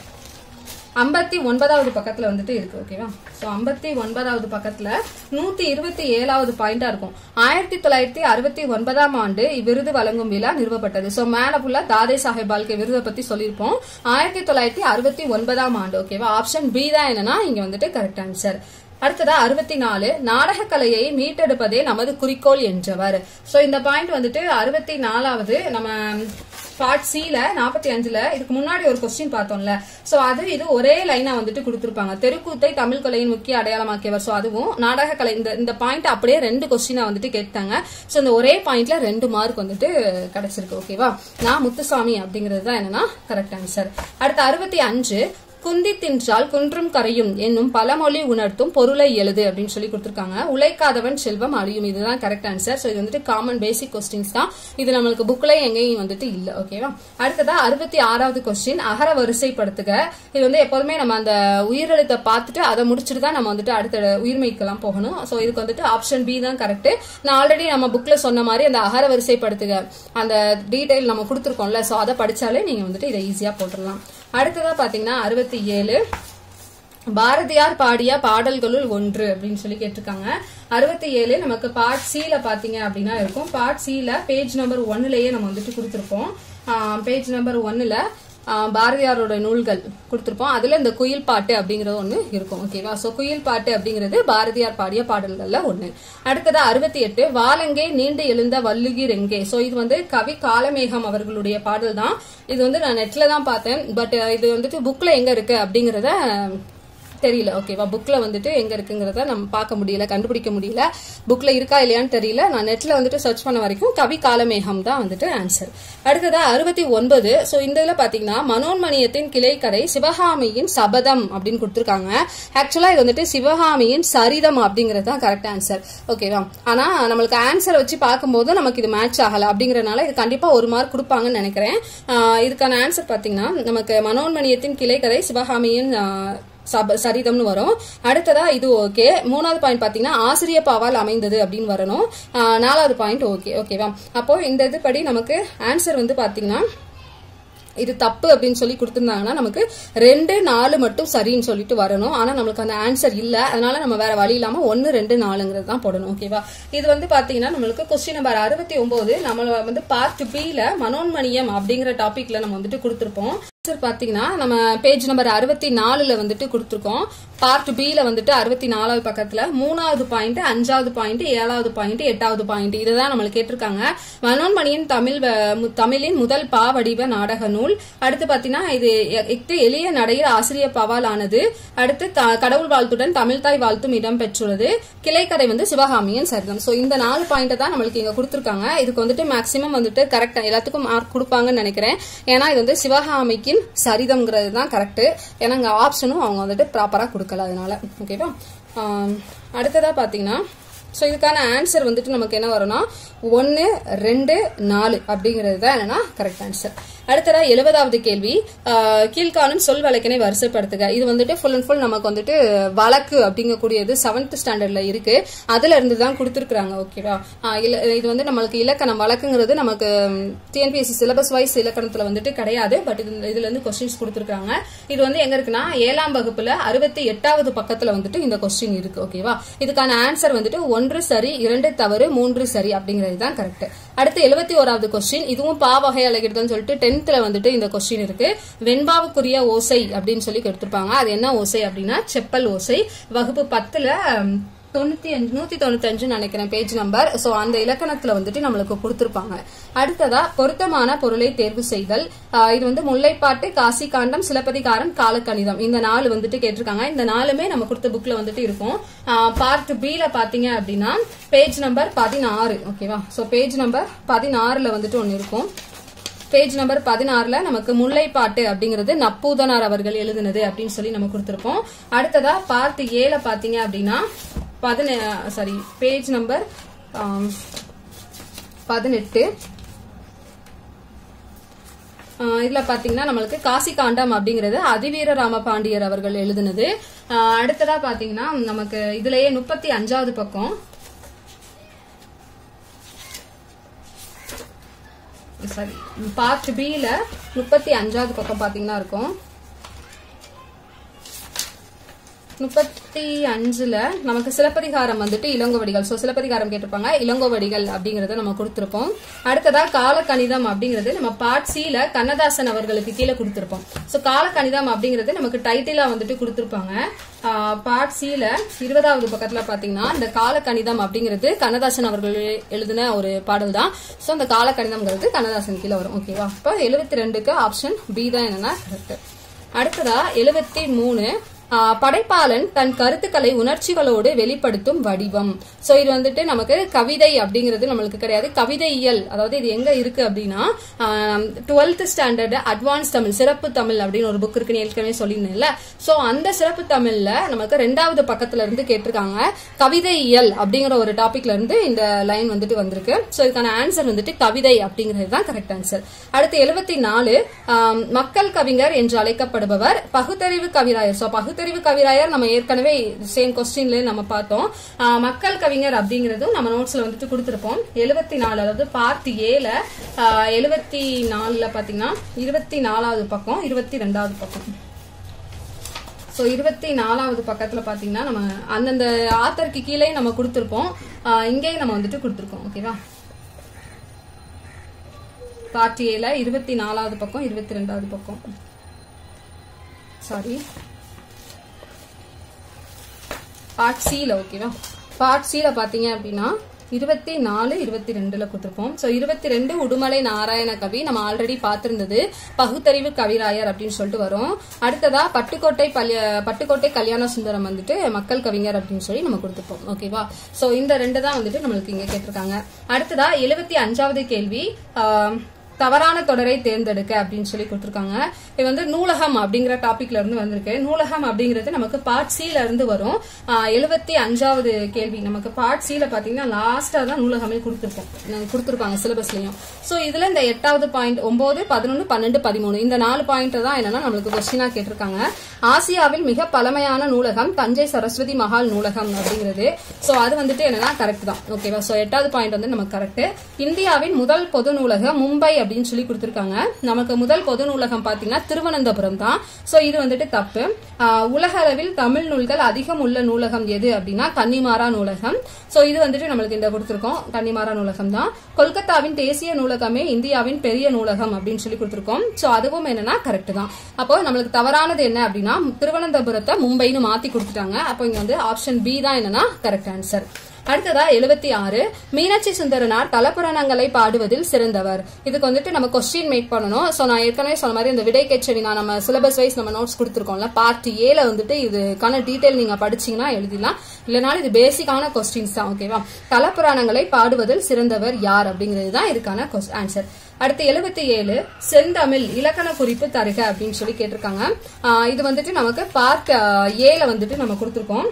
ஐம்பத்தி ஒன்பதாவது பக்கத்துல வந்துட்டு இருக்கு. ஓகேவா? சோ ஐம்பத்தி ஒன்பதாவது பக்கத்துல நூத்தி இருபத்தி ஏழாவது பாயிண்டா இருக்கும். ஆயிரத்தி தொள்ளாயிரத்தி அறுபத்தி ஒன்பதாம் ஆண்டு இவ்விருது வழங்கும் விழா நிறுவப்பட்டது. சோ மேல ஃபுல்லா தாதே சாஹேப் பால்கே விருதை பத்தி சொல்லியிருப்போம். ஆயிரத்தி தொள்ளாயிரத்தி அறுபத்தி ஒன்பதாம் ஆண்டு. ஓகேவா? ஆப்ஷன் பி தான் என்னன்னா இங்க வந்துட்டு கரெக்ட் ஆன்சர். அடுத்ததா அறுபத்தி நாலு நாடக கலையை மீட்டெடுப்பதே நமது குறிக்கோள் என்றவர். சோ இந்த பாயிண்ட் வந்துட்டு அறுபத்தி நாலாவது நம்ம பார்ட் சில நாற்பத்தி அஞ்சுல இதுக்கு முன்னாடி ஒரு கொஸ்டின் பார்த்தோம்ல. சோ அது இது ஒரே லைனா வந்துட்டு கொடுத்திருப்பாங்க. தெருக்கூத்தை தமிழ் கலையின் முக்கிய அடையாளமாக்கியவர். சோ அதுவும் நாடக கலை இந்த இந்த பாயிண்ட் அப்படியே ரெண்டு கொஸ்டினா வந்துட்டு கேட்டாங்க. சோ இந்த ஒரே பாயிண்ட்ல ரெண்டு மார்க் வந்துட்டு கிடைச்சிருக்கு. ஓகேவா? நான் முத்துசாமி அப்படிங்கிறது தான் என்னன்னா கரெக்ட் ஆன்சர். அடுத்து அறுபத்தி அஞ்சு குந்தி தின்றால் குன்றும் கரையும் என்னும் பழமொழி உணர்த்தும் பொருளை எழுது அப்படின்னு சொல்லி கொடுத்திருக்காங்க. உழைக்காதவன் செல்வம் அழியும். இதுதான் கரெக்ட் ஆன்சர். சோ இது வந்துட்டு காமன் பேசிக் கொஸ்டின்ஸ் தான். இது நம்மளுக்கு புக்ல எங்கேயும் வந்துட்டு இல்ல. ஓகேவா? அடுத்ததா அறுபத்தி ஆறாவது கொஸ்டின் அகர வரிசைப்படுத்துக. இது வந்து எப்போதுமே நம்ம அந்த உயிரெழுத்தை பார்த்துட்டு அதை முடிச்சுட்டு தான் நம்ம வந்துட்டு அடுத்த உயிர்மைக்கெல்லாம் போகணும். சோ இதுக்கு வந்துட்டு ஆப்ஷன் பி தான் கரெக்ட். நான் ஆல்ரெடி நம்ம புக்ல சொன்ன மாதிரி அந்த அகர வரிசைப்படுத்துக அந்த டீடைல் நம்ம கொடுத்திருக்கோம்ல. சோ அதை படிச்சாலே நீங்க வந்துட்டு இதை ஈஸியா போட்டுடலாம். அடுத்ததா பாத்தீங்கன்னா அறுபத்தி ஏழு பாரதியார் பாடிய பாடல்களுள் ஒன்று அப்படின்னு சொல்லி கேட்டிருக்காங்க. அறுபத்தி ஏழு நமக்கு பார்ட் சில பாத்தீங்க அப்படின்னா இருக்கும். பார்ட் சில பேஜ் நம்பர் ஒன்னுலயே நம்ம வந்துட்டு கொடுத்திருப்போம். பேஜ் நம்பர் ஒன்னுல பாரதியாரோட நூல்கள் கொடுத்திருப்போம். அதுல இந்த குயில் பாட்டு அப்படிங்கறது ஒண்ணு இருக்கும். ஓகேவா? சோ குயில் பாட்டு அப்படிங்கிறது பாரதியார் பாடிய பாடல்கள்ல ஒண்ணு. அடுத்ததா அறுபத்தி எட்டு வாலங்கே நீண்டு எழுந்த வள்ளுகி ரெங்கே. சோ இது வந்து கவி காலமேகம் அவர்களுடைய பாடல் தான். இது வந்து நான் நெட்ல தான் பார்த்தேன். பட் இது வந்துட்டு புக்ல எங்க இருக்கு அப்படிங்கறத தெரியல. ஓகேவா, புக்ல வந்துட்டு எங்க இருக்குங்கிறத நம்ம பார்க்க முடியல, கண்டுபிடிக்க முடியல. புக்ல இருக்கா இல்லையான்னு தெரியல. நான் நெட்ல வந்துட்டு சர்ச் பண்ண வரைக்கும் கவி காலமேகம் தான் வந்துட்டு ஆன்சர். அடுத்ததா அறுபத்தி ஒன்பது. சோ இந்த இதுல பாத்தீங்கன்னா மனோன்மணியத்தின் கிளைக்கதை சிவகாமியின் சபதம் அப்படின்னு கொடுத்துருக்காங்க. ஆக்சுவலா இது வந்துட்டு சிவகாமியின் சரிதம் அப்படிங்கிறது தான் கரெக்ட் ஆன்சர். ஓகேவா, ஆனா நம்மளுக்கு ஆன்சரை வச்சு பார்க்கும்போது நமக்கு இது மேட்ச் ஆகல அப்படிங்கறதுனால இது கண்டிப்பா ஒரு மார்க் கொடுப்பாங்கன்னு நினைக்கிறேன். இதுக்கான ஆன்சர் பாத்தீங்கன்னா நமக்கு மனோன்மணியத்தின் கிளைக்கதை சிவகாமியின் சரிதம்னு வரும். அடுத்ததா இது ஓகே. மூணாவது பாயிண்ட் பாத்தீங்கன்னா ஆசிரியர் பாவால் அமைந்தது அப்படின்னு வரணும். நாலாவது பாயிண்ட் ஓகே. ஓகேவா, அப்போ இந்த இது படி நமக்கு ஆன்சர் வந்து பாத்தீங்கன்னா இது தப்பு அப்படின்னு சொல்லி கொடுத்திருந்தாங்கன்னா நமக்கு ரெண்டு நாலு மட்டும் சரின்னு சொல்லிட்டு வரணும். ஆனா நம்மளுக்கு அந்த ஆன்சர் இல்ல, அதனால நம்ம வேற வழி இல்லாம ஒன்னு ரெண்டு நாலுங்கிறது தான் போடணும். ஓகேவா, இது வந்து பாத்தீங்கன்னா நம்மளுக்கு கொஸ்டின் நம்பர் அறுபத்தி ஒன்பது. நம்ம வந்து பார்ட் பில மனோன்மணியம் அப்படிங்கிற டாபிக்ல நம்ம வந்துட்டு கொடுத்திருப்போம். பாத்தீங்கன்னா நம்ம பேஜ் நம்பர் அறுபத்தி நாலுல வந்துட்டு கொடுத்திருக்கோம். பார்ட் பில வந்துட்டு அறுபத்தி நாலாவது பக்கத்துல மூணாவது பாயிண்ட், அஞ்சாவது பாயிண்ட், ஏழாவது பாயிண்ட், எட்டாவது பாயிண்ட் இதுதான் நம்மளுக்கு கேட்டிருக்காங்க. மனோன்மணியின் தமிழ் தமிழின் முதல் பா வடிவ நாடக நூல். அடுத்து பாத்தீங்கன்னா இது எளிய நடையில் ஆசிரியர் பாவால் ஆனது. அடுத்து கடவுள் வாழ்த்துடன் தமிழ்தாய் வாழ்த்தும் இடம் பெற்றுள்ளது. கிளைக்கதை வந்து சிவகாமியின் சரிதம். சோ இந்த நாலு பாயிண்ட் தான் நம்மளுக்கு இங்க கொடுத்திருக்காங்க. இதுக்கு வந்துட்டு மேக்சிமம் வந்துட்டு கரெக்டா எல்லாத்துக்கும் மார்க் கொடுப்பாங்கன்னு நினைக்கிறேன். ஏன்னா இது வந்து சிவகாமிக்கு சரிதம்ங்கிறது தான் கரெக்ட். ஏன்னா இங்க ஆப்ஷனும் அவங்க வந்துட்டு ப்ராப்பரா கொடுக்கல, அதனால. ஓகேவா, அடுத்ததா பாத்தீங்கன்னா சோ இதுக்கான ஆன்சர் வந்துட்டு நமக்கு என்ன வரும்னா ஒன்னு ரெண்டு நாலு அப்படிங்கிறது தான் என்னன்னா கரெக்ட் ஆன்சர். அடுத்ததா எழுபதாவது கேள்வி. கீழ்காணும் சொல் வழக்கினை வரிசைப்படுத்துக. இது வந்துட்டு ஃபுல் அண்ட் ஃபுல் நமக்கு வந்துட்டு வழக்கு அப்படிங்கக்கூடியது செவன்த் ஸ்டாண்டர்ட்ல இருக்கு, அதுல இருந்து தான் கொடுத்துருக்காங்க. ஓகேவா, இது வந்து நம்மளுக்கு இலக்கணம் வழக்குங்கிறது நமக்கு டிஎன்பிஎஸ்சி சிலபஸ் வைஸ் இலக்கணத்துல வந்துட்டு கிடையாது. பட் இதுல இருந்து கொஸ்டின்ஸ் கொடுத்துருக்காங்க. இது வந்து எங்க இருக்குன்னா ஏழாம் வகுப்புல அறுபத்தி எட்டாவது பக்கத்துல வந்துட்டு இந்த கொஸ்டின் இருக்கு. ஓகேவா, இதுக்கான ஆன்சர் வந்துட்டு ஒன்று சரி, இரண்டு தவறு, மூன்று சரி அப்படிங்கிறது தான் கரெக்ட். அடுத்து எழுபத்தி ஓராவது கொஸ்டின். இதுவும் பா வகை அழகிடுதுன்னு சொல்லிட்டு டென்த்ல வந்துட்டு இந்த கொஸ்டின் இருக்கு. வெண்பாவுக்குரிய ஓசை அப்படின்னு சொல்லி கொடுத்திருப்பாங்க. அது என்ன ஓசை அப்படின்னா செப்பல் ஓசை. வகுப்பு பத்துல தொண்ணூத்தி அஞ்சு நூத்தி தொண்ணூத்தி அஞ்சு நினைக்கிறேன் பேஜ் நம்பர். சோ அந்த இலக்கணத்துல வந்துட்டு நம்மளுக்கு கொடுத்திருப்பாங்க. அடுத்ததா பொருத்தமான பொருளை தேர்வு செய்தல். இது வந்து முல்லைப்பாட்டு, காசி காண்டம், சிலப்பதிகாரம், காலக்கணிதம் இந்த நாலு வந்துட்டு கேட்டிருக்காங்க. இந்த நாலுமே நம்ம கொடுத்த புக்ல வந்துட்டு இருக்கும். பார்ட் பில பாத்தீங்க அப்படின்னா பேஜ் நம்பர் பதினாறு. ஓகேவா, சோ பேஜ் நம்பர் பதினாறுல வந்துட்டு ஒன்னு இருக்கும். பேஜ் நம்பர் பதினாறுல நமக்கு முல்லைப்பாட்டு அப்படிங்கிறது நப்பூதனார் அவர்கள் எழுதினது அப்படின்னு சொல்லி நம்ம கொடுத்திருப்போம். அடுத்ததா பார்ட் ஏல பாத்தீங்க அப்படின்னா பதினே சாரி பேஜ் நம்பர் பதினெட்டு. இதுல பாத்தீங்கன்னா நம்மளுக்கு காசி காண்டம் அப்படிங்கிறது அதிவீர ராம பாண்டியர் அவர்கள் எழுதினது. அடுத்ததா பாத்தீங்கன்னா நமக்கு இதுலயே முப்பத்தி அஞ்சாவது பக்கம். சாரி பார்ட் பில முப்பத்தி அஞ்சாவது பக்கம் பாத்தீங்கன்னா இருக்கும். முப்பத்தி அஞ்சுல நமக்கு சிலப்பதிகாரம் வந்துட்டு இளங்கோவடிகள். சோ சிலப்பதிகாரம் கேட்டிருப்பாங்க, இளங்கோவடிகள் அப்படிங்கறத நம்ம கொடுத்திருப்போம். அடுத்ததா காலக்கணிதம் அப்படிங்கிறது நம்ம பார்ட் சில கண்ணதாசன் அவர்களுக்கு கீழே கொடுத்திருப்போம். சோ காலக்கணிதம் அப்படிங்கிறது நமக்கு டைட்டிலா வந்துட்டு கொடுத்திருப்பாங்க. பார்ட் சில இருபதாவது பக்கத்துல பாத்தீங்கன்னா இந்த காலக்கணிதம் அப்படிங்கிறது கண்ணதாசன் அவர்கள் எழுதின ஒரு பாடல் தான். சோ அந்த காலக்கணிதம்ங்கிறது கண்ணதாசன் கீழே வரும். ஓகேவா, இப்ப எழுபத்தி ரெண்டுக்கு ஆப்ஷன் பி தான் என்னன்னா கரெக்ட். அடுத்ததா எழுபத்தி மூணு. படைப்பாளன் தன் கருத்துக்களை உணர்ச்சிகளோடு வெளிப்படுத்தும் வடிவம். சோ இது வந்துட்டு நமக்கு கவிதை அப்படிங்கிறது நம்மளுக்கு கிடையாது, கவிதையியல். அதாவது இது எங்க இருக்கு அப்படின்னா டுவெல்த் ஸ்டாண்டர்ட் அட்வான்ஸ் தமிழ் சிறப்பு தமிழ் அப்படின்னு ஒரு புக் இருக்குன்னு ஏற்கனவே சொல்லியிருந்தேன்ல. சோ அந்த சிறப்பு தமிழ்ல நமக்கு ரெண்டாவது பக்கத்துல இருந்து கேட்டிருக்காங்க. கவிதையியல் அப்படிங்கிற ஒரு டாபிக்ல இருந்து இந்த லைன் வந்துட்டு வந்திருக்கு. சோ இதுக்கான ஆன்சர் வந்துட்டு கவிதை அப்படிங்கிறது தான் கரெக்ட் ஆன்சர். அடுத்து எழுபத்தி நாலு. மக்கள் கவிஞர் என்று அழைக்கப்படுபவர் பகுத்தறிவு கவிராயர். சோ பகுத்தறிவு கவிராயர் நம்ம ஏற்கனவே சேம் கொஸ்டின்ல நம்ம பார்த்தோம். மக்கள் கவிஞர் அப்படிங்கறதும் நம்ம நோட்ஸ்ல வந்துட்டு கொடுத்திருப்போம். எழுபத்தி நாலு அதாவது பார்ட் ஏல எழுபத்தி நாலுல பாத்தீங்கன்னா இருபத்தி நாலாவது பக்கம், இருபத்தி ரெண்டாவது பக்கம். சோ இருபத்தி நாலாவது பக்கத்துல பாத்தீங்கன்னா நம்ம அந்தந்த ஆத்தருக்கு கீழே நம்ம கொடுத்திருப்போம். இங்கேயும் நம்ம வந்துட்டு கொடுத்திருக்கோம். ஓகேவா, பார்ட் ஏல இருபத்தி நாலாவது பக்கம், இருபத்தி ரெண்டாவது பக்கம். சாரி பார்ட் சில. ஓகேவா, பார்ட் சில பாத்தீங்க அப்படின்னா இருபத்தி நாலு இருபத்தி ரெண்டுல கொடுத்துருப்போம். ஸோ இருபத்தி ரெண்டு உடுமலை நாராயண கவி நம்ம ஆல்ரெடி பார்த்திருந்தது, பகுத்தறிவு கவிராயர் அப்படின்னு சொல்லிட்டு வரும். அடுத்ததா பட்டுக்கோட்டை பட்டுக்கோட்டை கல்யாண சுந்தரம் வந்துட்டு மக்கள் கவிஞர் அப்படின்னு சொல்லி நம்ம கொடுத்துருப்போம். ஓகேவா? ஸோ இந்த ரெண்டு தான் வந்துட்டு நம்மளுக்கு இங்க கேட்டிருக்காங்க. அடுத்ததா எழுபத்தி அஞ்சாவது கேள்வி, தவறான தொடரை தேர்ந்தெடுக்க அப்படின்னு சொல்லி கொடுத்துருக்காங்க. இது வந்து நூலகம் அப்படிங்கிற டாபிக்ல இருந்து வந்திருக்கு. நூலகம் அப்படிங்கிறது நமக்கு பார்ட் சில இருந்து வரும். எழுபத்தி அஞ்சாவது கேள்வி நமக்கு பார்ட் சில பாத்தீங்கன்னா லாஸ்டா தான் நூலகமே கொடுத்துருக்கோம் கொடுத்துருக்காங்க சிலபஸ்லயும். சோ இதுல இந்த எட்டாவது பாயிண்ட் ஒன்பது பதினொன்னு பன்னெண்டு பதிமூணு இந்த நாலு பாயிண்ட் தான் என்னன்னா நம்மளுக்கு கொஸ்டினா கேட்டிருக்காங்க. ஆசியாவில் மிக பழமையான நூலகம் தஞ்சை சரஸ்வதி மஹால் நூலகம் அப்படிங்கிறது. சோ அது வந்துட்டு என்னன்னா கரெக்ட் தான். ஓகேவா? சோ எட்டாவது பாயிண்ட் வந்து நமக்கு கரெக்ட். இந்தியாவின் முதல் பொது நூலகம் மும்பை அப்படின்னு சொல்லி கொடுத்திருக்காங்க. நமக்கு முதல் பொது நூலகம் பாத்தீங்கன்னா திருவனந்தபுரம் தான். சோ இது வந்துட்டு தப்பு. உலக அளவில் தமிழ் நூல்கள் அதிகம் உள்ள நூலகம் எது அப்படின்னா கன்னிமாரா நூலகம். சோ இது வந்துட்டு நம்மளுக்கு இந்த கொடுத்திருக்கோம், கன்னிமாரா நூலகம் தான். கொல்கத்தாவின் தேசிய நூலகமே இந்தியாவின் பெரிய நூலகம் அப்படின்னு சொல்லி கொடுத்திருக்கோம். சோ அதுவும் என்னன்னா கரெக்ட் தான். அப்போ நம்மளுக்கு தவறானது என்ன அப்படின்னா திருவனந்தபுரத்தை மும்பைன்னு மாத்தி கொடுத்துட்டாங்க. அப்போ இங்க வந்து ஆப்ஷன் பி தான் என்னன்னா கரெக்ட் ஆன்சர். அடுத்ததா எழுபத்தி ஆறு, மீனாட்சி சுந்தரனார் தலப்புராணங்களை பாடுவதில் சிறந்தவர். இதுக்கு வந்துட்டு நம்ம கொஸ்டின் மேக் பண்ணணும். சோ நான் ஏற்கனவே சொன்ன மாதிரி இந்த விடை கேட்சவி நான் நம்ம சிலபஸ் வைஸ் நம்ம நோட்ஸ் கொடுத்துருக்கோம்ல, பார்ட் ஏல வந்துட்டு இதுக்கான டீடைல் நீங்க படிச்சீங்கன்னா எழுதிடலாம். இல்லைனாலும் இது பேசிக்கான கொஸ்டின்ஸ் தான். ஓகேவா? தலப்புராணங்களை பாடுவதில் சிறந்தவர் யார் அப்படிங்கிறது தான் இதுக்கான ஆன்சர். அடுத்து எழுபத்தி ஏழு, செந்தமிழ் இலக்கண குறிப்பு தருக அப்படின்னு சொல்லி கேட்டிருக்காங்க. இது வந்துட்டு நமக்கு பார்ட் ஏல வந்துட்டு நம்ம கொடுத்துருக்கோம்.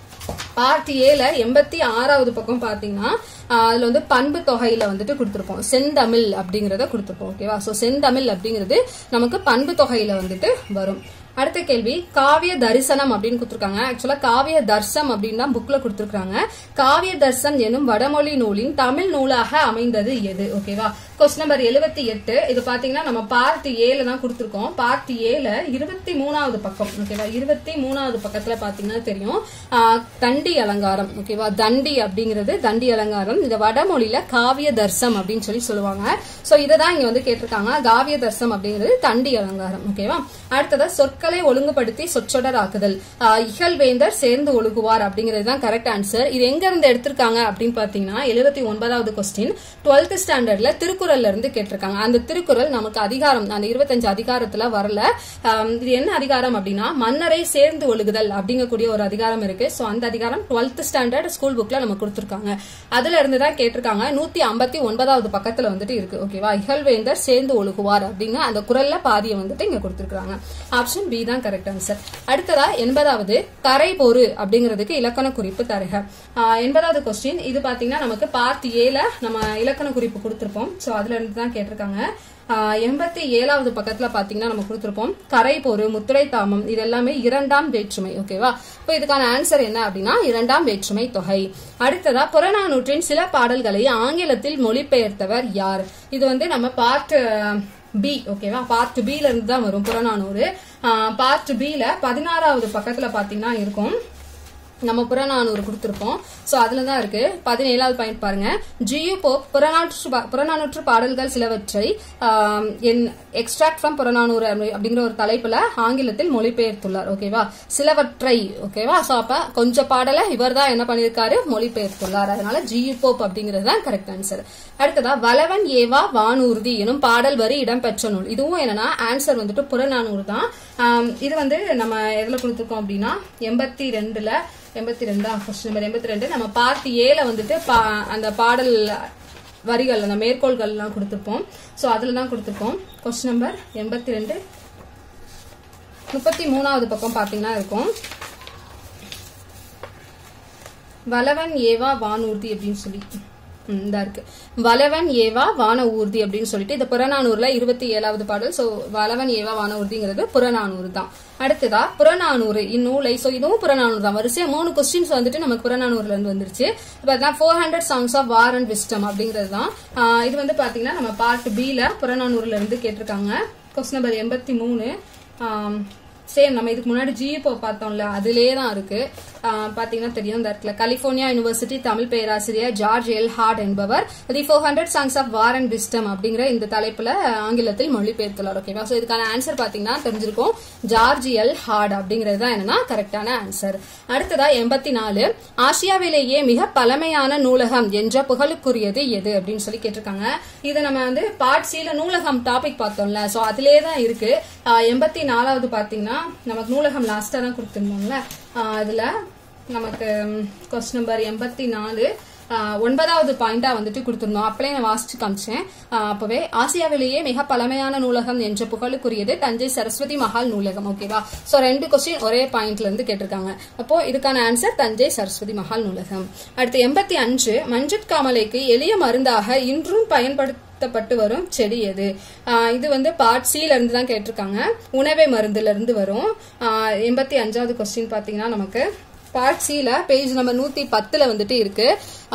பார்ட் ஏல எண்பத்தி ஆறாவது பக்கம் பாத்தீங்கன்னா அதுல வந்து பண்பு தொகையில வந்துட்டு கொடுத்திருப்போம் செந்தமிழ் அப்படிங்கறத கொடுத்திருப்போம். ஓகேவா? சோ செந்தமிழ் அப்படிங்கிறது நமக்கு பண்பு தொகையில வந்துட்டு வரும். அடுத்த கேள்வி, காவிய தரிசனம் அப்படின்னு கொடுத்திருக்காங்க. ஆக்சுவலா காவிய தர்சம் அப்படின்னு தான் புக்ல கொடுத்திருக்காங்க. காவிய தர்சம் எனும் வடமொழி நூலின் தமிழ் நூலாக அமைந்தது எது? ஓகேவா? கொஸ்டின் நம்பர் எழுபத்தி எட்டு. இது பாத்தீங்கன்னா நம்ம பார்ட் ஏல தான் கொடுத்திருக்கோம். பார்ட் ஏல இருபத்தி மூணாவது பக்கம். ஓகேவா? இருபத்தி மூணாவது பக்கத்துல பாத்தீங்கன்னா தெரியும் தண்டி அலங்காரம். ஓகேவா? தண்டி அப்படிங்கிறது தண்டி அலங்காரம். இந்த வடமொழியில காவிய தர்சம் அப்படின்னு சொல்லி சொல்லுவாங்க. சோ இததான் இங்க வந்து கேட்டிருக்காங்க. காவிய தர்சம் அப்படிங்கிறது தண்டி அலங்காரம். ஓகேவா? அடுத்தது சொற்களை ஒழுங்குபடுத்தி சொற்றொடர் ஆக்குதல். இகழ்வேந்தர் சேர்ந்து ஒழுகுவார் அப்படிங்கிறது தான் கரெக்ட் ஆன்சர். இது எங்க இருந்து எடுத்திருக்காங்க அப்படின்னு பாத்தீங்கன்னா எழுபத்தி ஒன்பதாவது கொஸ்டின் டுவெல்த் ஸ்டாண்டர்ட்ல திருக்குறள்ல இருந்து கேட்டிருக்காங்க. அந்த திருக்குறள் நமக்கு அதிகாரம் அந்த இருபத்தஞ்சு அதிகாரத்துல வரல. இது என்ன அதிகாரம் அப்படின்னா மன்னரை சேர்ந்து ஒழுகுதல் அப்படிங்கக்கூடிய ஒரு அதிகாரம் இருக்கு. சோ அந்த அதிகாரம் டுவெல்த் ஸ்டாண்டர்ட் ஸ்கூல் புக்ல நம்ம கொடுத்திருக்காங்க. அதுல இருந்து தான் கேட்டிருக்காங்க. நூத்தி ஐம்பத்தி ஒன்பதாவது பக்கத்துல வந்துட்டு இருக்கு. ஓகேவா? இகழ்வேந்தர் சேர்ந்து ஒழுகுவார் அப்படிங்க அந்த குறள்ல பாதியை வந்துட்டு இங்க கொடுத்திருக்காங்க. ஆப்ஷன் பி தான் கரெக்ட் ஆன்சர். அடுத்ததா எண்பதாவது, கரை பொறு அப்படிங்கிறதுக்கு இலக்கண குறிப்பு தருக. எண்பதாவது கொஸ்டின் இது பாத்தீங்கன்னா நமக்கு பார்ட் ஏல நம்ம இலக்கண குறிப்பு கொடுத்திருப்போம். சோ அதுல இருந்து தான் கேட்டிருக்காங்க. எண்பத்தி ஏழாவது பக்கத்துல பாத்தீங்கன்னா நம்ம கொடுத்திருப்போம் கரை பொறு முத்துரை தாமம் இது எல்லாமே இரண்டாம் வேற்றுமை. ஓகேவா? இப்போ இதுக்கான ஆன்சர் என்ன அப்படின்னா இரண்டாம் வேற்றுமை தொகை. அடுத்ததா புறநானூற்றின் சில பாடல்களை ஆங்கிலத்தில் மொழிபெயர்த்தவர் யார்? இது வந்து நம்ம பார்ட் பி. ஓகேவா? பார்ட் பி ல இருந்து தான் வரும் புறநானூறு. பார்ட் பி ல பதினாறாவது பக்கத்துல பாத்தீங்கன்னா இருக்கும் நம்ம புறநானூறு கொடுத்திருப்போம். சோ அதுலதான் இருக்கு. பதினேழாவது பாயிண்ட் பாருங்க. ஜியு போப் புறநானூற்று புறநானூற்று பாடல்கள் சிலவற்றை எக்ஸ்ட்ராக்ட் ஃப்ரம் புறநானூறு அப்படிங்கிற ஒரு தலைப்புல ஆங்கிலத்தில் மொழிபெயர்த்துள்ளார். ஓகேவா? சிலவற்றை. ஓகேவா? சோ அப்ப கொஞ்சம் பாடலை இவர் தான் என்ன பண்ணிருக்காரு மொழிபெயர்த்துள்ளார். அதனால ஜியு போப் அப்படிங்கிறது தான் கரெக்ட் ஆன்சர். அடுத்ததா வலவன் ஏவா வானூர்தி எனும் பாடல் வரி இடம்பெற்ற நூல். இதுவும் என்னன்னா ஆன்சர் வந்துட்டு புறநானூறு தான். இது வந்து நம்ம எதுல கொடுத்திருக்கோம் அப்படின்னா எண்பத்தி ரெண்டுல எண்பத்தி ரெண்டா கொஸ்டின் நம்பர் எண்பத்தி ரெண்டு நம்ம பார்ட் ஏல வந்துட்டு அந்த பாடல் வரிகள் அந்த மேற்கோள்கள் எல்லாம் கொடுத்திருப்போம். சோ அதுலதான் கொடுத்திருப்போம். கொஸ்டின் நம்பர் எண்பத்தி ரெண்டு முப்பத்தி மூணாவது பக்கம் பாத்தீங்கன்னா இருக்கும் வலவன் ஏவா வானூர்தி அப்படின்னு சொல்லி இந்த இருக்கு. வலவன் ஏவா வான ஊர்தி அப்படின்னு சொல்லிட்டு இந்த புறநானூறுல இருபத்தி ஏழாவது பாடல். சோ வலவன் ஏவா வான ஊர்திங்கிறது புறநானூறு தான். அடுத்ததா புறநானூறு இந்நூலை. சோ இதுவும் புறநானூறு தான். வரிசையா மூணு கொஸ்டின்ஸ் வந்துட்டு நமக்கு புறநானூறுல இருந்து வந்துருச்சு. Four hundred songs of war and wisdom அப்படிங்கிறது தான். இது வந்து பாத்தீங்கன்னா நம்ம பார்ட் பி ல புறநானூறுல இருந்து கேட்டிருக்காங்க. கொஸ்டின் நம்பர் எண்பத்தி மூணு சேம் நம்ம இதுக்கு முன்னாடி ஜிஇபோ பார்த்தோம்ல அதுலயே தான் இருக்கு. பாத்தீங்கன்னா தெரியும் இந்த இடத்துல கலிபோர்னியா யூனிவர்சிட்டி தமிழ் பேராசிரியர் ஜார்ஜ் எல் ஹார்ட் என்பவர் the four hundred songs of war and wisdom அப்படிங்கிற இந்த தலைப்புல ஆங்கிலத்தில் மொழிபெயர்த்துள்ளார். ஓகேவா? சோ இதுக்கான ஆன்சர் பாத்தீங்கன்னா தெரிஞ்சிருக்கும், ஜார்ஜ் எல் ஹார்ட் அப்படிங்கிறது தான் என்னன்னா கரெக்டான ஆன்சர். அடுத்ததா எண்பத்தி நாலு, ஆசியாவிலேயே மிக பழமையான நூலகம் என்ற புகழுக்குரியது எது அப்படின்னு சொல்லி கேட்டிருக்காங்க. இதை நம்ம வந்து பார்ட் சில நூலகம் டாபிக் பார்த்தோம்ல, சோ அதுலயே தான் இருக்கு. எண்பத்தி நாலாவது பாத்தீங்கன்னா நமக்கு நூலகம் லாஸ்டா தான் கொடுத்திருந்தோம்ல, அதுல நமக்கு கொஸ்டின் நம்பர் எண்பத்தி நாலு ஒன்பதாவது பாயிண்டா வந்துட்டு கொடுத்திருந்தோம். அப்பளே நான் வாசிச்சு காமிச்சேன். அப்பவே ஆசியாவிலேயே மிக பழமையான நூலகம் என்ற புகழுக்குரியது தஞ்சை சரஸ்வதி மஹால் நூலகம். ஓகேவா? சோ ரெண்டு கொஸ்டின் ஒரே பாயிண்ட்ல இருந்து கேட்டிருக்காங்க. அப்போ இதுக்கான ஆன்சர் தஞ்சை சரஸ்வதி மஹால் நூலகம். அடுத்து எண்பத்தி அஞ்சு, மஞ்சட் காமலைக்கு எளிய மருந்தாக இன்றும் பயன்படுத்த வரும் செடி எது? இது வந்து பார்ட் சில இருந்து தான் கேட்டிருக்காங்க. உணவே மருந்துல இருந்து வரும். எண்பத்தி அஞ்சாவது கொஸ்டின் பாத்தீங்கன்னா நமக்கு பார்ட் சில பேஜ் நம்பர் நூத்தி பத்துல வந்துட்டு இருக்கு.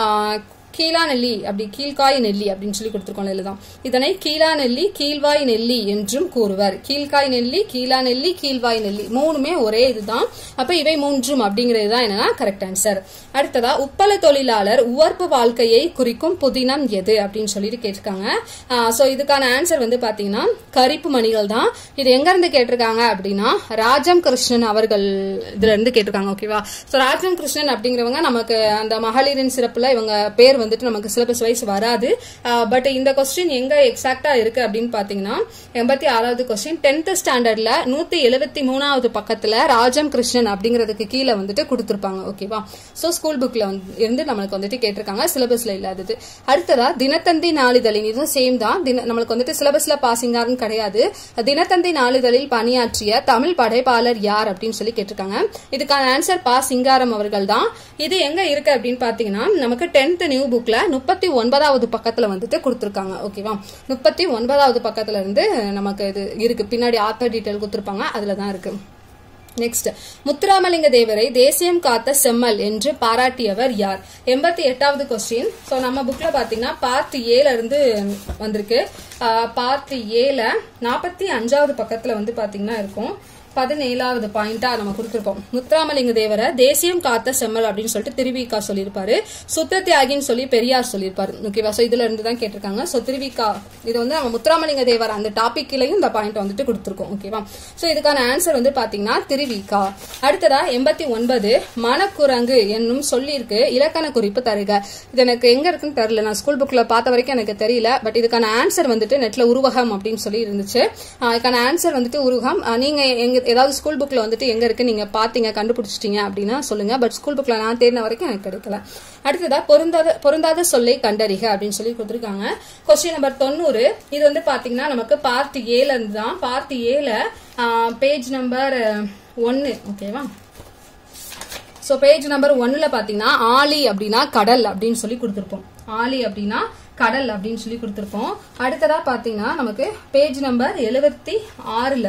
கீழா நெல்லி அப்படி கீழ்காய் நெல்லி அப்படின்னு சொல்லி கொடுத்திருக்கோம். இதுதான் இதனை கீழா நெல்லி கீழ்வாய் நெல்லி என்றும் கூறுவர். கீழ்காய் நெல்லி, கீழா நெல்லி, கீழ்வாய் நெல்லி மூணுமே ஒரே இதுதான். அப்ப இவை மூன்றும் அப்படிங்கிறது தான் என்னன்னா கரெக்ட் ஆன்சர். அடுத்ததா உப்பள தொழிலாளர் உவர்ப்பு வாழ்க்கையை குறிக்கும் புதினம் எது அப்படின்னு சொல்லிட்டு கேட்டிருக்காங்க. சோ இதுக்கான ஆன்சர் வந்து பாத்தீங்கன்னா கரிப்பு மணிகள் தான். இது எங்க இருந்து கேட்டிருக்காங்க அப்படின்னா ராஜம் கிருஷ்ணன் அவர்கள் இதுல இருந்து கேட்டிருக்காங்க. ஓகேவா? சோ ராஜம் கிருஷ்ணன் அப்படிங்கிறவங்க நமக்கு அந்த மகளிரின் சிறப்புல இவங்க பேர் வந்துட்டு நமக்கு சிலபஸ் வைஸ் வராது. பட் இந்த கொஸ்டின் எங்க எக்ஸாக்டா இருக்கு அப்படின்னு பாத்தீங்கன்னா எண்பத்தி ஆறாவது கொஸ்டின் டென்த் ஸ்டாண்டர்ட்ல நூத்தி எழுபத்தி மூணாவது பக்கத்துல ராஜம் கிருஷ்ணன் அப்படிங்கிறதுக்கு கீழே வந்துட்டு கொடுத்திருப்பாங்க. ஓகேவா? சோ ஸ்கூல் புக்ல இருந்து நம்மளுக்கு வந்துட்டு கேட்டிருக்காங்க, சிலபஸ்ல இல்லாதது. அடுத்ததா தினத்தந்தி நாளிதழின், இதுவும் சேம் தான். நம்மளுக்கு வந்துட்டு சிலபஸ்ல பாசிங்காரும் கிடையாது. தினத்தந்தி நாளிதழில் பணியாற்றிய தமிழ் படைப்பாளர் யார் அப்படின்னு சொல்லி கேட்டிருக்காங்க. இதுக்கான ஆன்சர் பா சிங்காரம் அவர்கள் தான். இது எங்க இருக்கு அப்படின்னு பாத்தீங்கன்னா நமக்கு டென்த் நியூ புக்ல முப்பத்தி ஒன்பதாவது பக்கத்துல வந்துட்டு கொடுத்திருக்காங்க. ஓகேவா? முப்பத்தி ஒன்பதாவது பக்கத்துல இருந்து நமக்கு இது இருக்கு. பின்னாடி ஆத்தர் டீடைல் கொடுத்திருப்பாங்க, அதுலதான் இருக்கு. நெக்ஸ்ட், முத்துராமலிங்க தேவரை தேசியம் காத்த செம்மல் என்று பாராட்டியவர் யார்? எண்பத்தி எட்டாவது கொஸ்டின். சோ நம்ம புக்ல பாத்தீங்கன்னா பார்ட் ஏல இருந்து வந்திருக்கு. பார்ட் ஏல நாற்பத்தி அஞ்சாவது பக்கத்துல வந்து பாத்தீங்கன்னா இருக்கும். பதினேழாவது பாயிண்டா நம்ம கொடுத்திருப்போம். முத்துராமலிங்க தேவரை தேசியம் காத்த செம்மல் அப்படின்னு சொல்லிட்டு திருவிக்கா சொல்லியிருப்பாரு. சுத்த தியாகின்னு சொல்லி பெரியார் சொல்லியிருப்பாரு. ஓகேவா? சோ இதுல இருந்து தான் கேட்டிருக்காங்க. சோ திருவிக்கா இது வந்து நம்ம முத்துராமலிங்க தேவர் அந்த டாபிக்லயும் இந்த பாயிண்ட் வந்துட்டு கொடுத்திருக்கோம். ஓகேவா? சோ இதுக்கான ஆன்சர் வந்து பாத்தீங்கன்னா திருவிக்கா. அடுத்ததா எண்பத்தி ஒன்பது, மனக்குரங்கு என்னும் சொல்லிருக்கு இலக்கண குறிப்பு தருக. இது எனக்கு எங்க இருக்குன்னு தெரியல, நான் ஸ்கூல் புக்ல பார்த்த வரைக்கும் எனக்கு தெரியல. பட் இதுக்கான ஆன்சர் வந்துட்டு நெட்ல உருவகம் அப்படின்னு சொல்லி இருந்துச்சு. இதுக்கான ஆன்சர் வந்துட்டு உருவகம். நீங்க எங்க ஏதாவது ஸ்கூல் புக்ல வந்துட்டு எங்க இருக்கு நீங்க பாத்தீங்க கண்டுபிடிச்சிட்டீங்க அப்படின்னா சொல்லுங்க. பட் ஸ்கூல் புக்ல நான் தேடின வரைக்கும் எனக்கு கிடைக்கல. அடுத்ததா பொருந்தாத பொருந்தாத சொல்லை கண்டறிக அப்படின்னு சொல்லி கொடுத்திருக்காங்க. கொஸ்டின் நம்பர் தொண்ணூறு. இது வந்து பாத்தீங்கன்னா நமக்கு பார்ட் ஏல இருந்து தான். பார்ட் ஏல பேஜ் நம்பர் ஒன்னு. ஓகேவா? சோ பேஜ் நம்பர் ஒன்னுல பாத்தீங்கன்னா ஆலி அப்படின்னா கடல் அப்படின்னு சொல்லி கொடுத்திருப்போம். ஆலி அப்படின்னா கடல் அப்படின்னு சொல்லி கொடுத்திருப்போம். அடுத்ததா பாத்தீங்கன்னா நமக்கு பேஜ் நம்பர் எழுபத்தி ஆறுல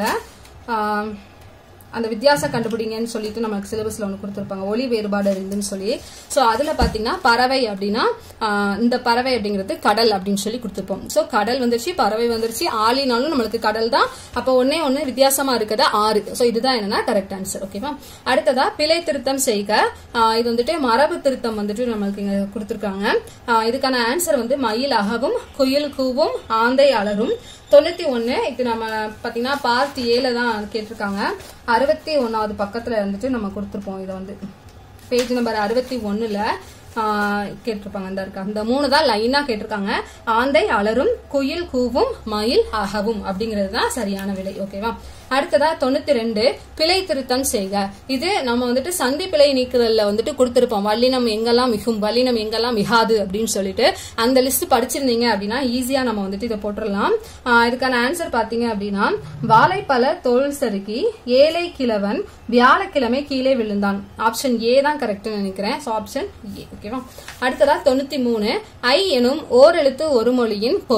அந்த வித்தியாசம் கண்டுபிடிங்கன்னு சொல்லிட்டு நமக்கு சிலபஸ்ல ஒன்று கொடுத்துருப்பாங்க, ஒலி வேறுபாடு இருந்துன்னு சொல்லி. சோ அதுல பாத்தீங்கன்னா பறவை அப்படின்னா இந்த பறவை அப்படிங்கிறது கடல் அப்படின்னு சொல்லி கொடுத்துருப்போம். சோ கடல் வந்துருச்சு, பறவை வந்துருச்சு, ஆளினாலும் நம்மளுக்கு கடல் தான். அப்போ ஒன்னே ஒன்னு வித்தியாசமா இருக்கிறது ஆறு. சோ இதுதான் என்னன்னா கரெக்ட் ஆன்சர். ஓகேவா? அடுத்ததா பிழை திருத்தம் செய்க. இது வந்துட்டு மரபு திருத்தம் வந்துட்டு நம்மளுக்கு இங்க கொடுத்துருக்காங்க. இதுக்கான ஆன்சர் வந்து மயில் அகவும் குயில் கூவும் ஆந்தை அலரும். தொண்ணூத்தி ஒன்னு இது நம்ம பாத்தீங்கன்னா பார்ட் ஏல தான் கேட்டிருக்காங்க. அறுபத்தி ஒன்னாவது பக்கத்துல வந்துட்டு நம்ம கொடுத்துருப்போம். இதை வந்து பேஜ் நம்பர் அறுபத்தி ஒண்ணுல கேட்டிருப்பாங்க. அந்த இருக்கா இந்த மூணு தான் லைனா கேட்டிருக்காங்க. ஆந்தை அலரும், குயில் கூவும், மயில் அகவும் அப்படிங்கிறது தான் சரியான விடை. ஓகேவா? அடுத்ததா தொண்ணூத்தி ரெண்டு, பிழை திருத்தம் செய்க. இது நம்ம வந்துட்டு சந்தி பிழை நீக்குதல்ல வந்துட்டு கொடுத்திருப்போம். வல்லினம் எங்கெல்லாம் மிகும், வல்லினம் எங்கெல்லாம் மிகாது அப்படின்னு சொல்லிட்டு அந்த லிஸ்ட் படிச்சிருந்தீங்க அப்படின்னா ஈஸியா நம்ம வந்துட்டு இதை போட்டுடலாம். இதுக்கான ஆன்சர் பாத்தீங்க அப்படின்னா வாழைப்பழ தோல் சறுக்கி ஏழை கிழவன் வியாழக்கிழமை கீழே விழுந்தான். ஆப்ஷன் ஏ தான் கரெக்ட் நினைக்கிறேன். So option A. ஓகேவா? அடுத்ததா தொண்ணூத்தி மூணு, ஐ எனும் ஓர் எழுத்து ஒரு மொழியின் பொருள்.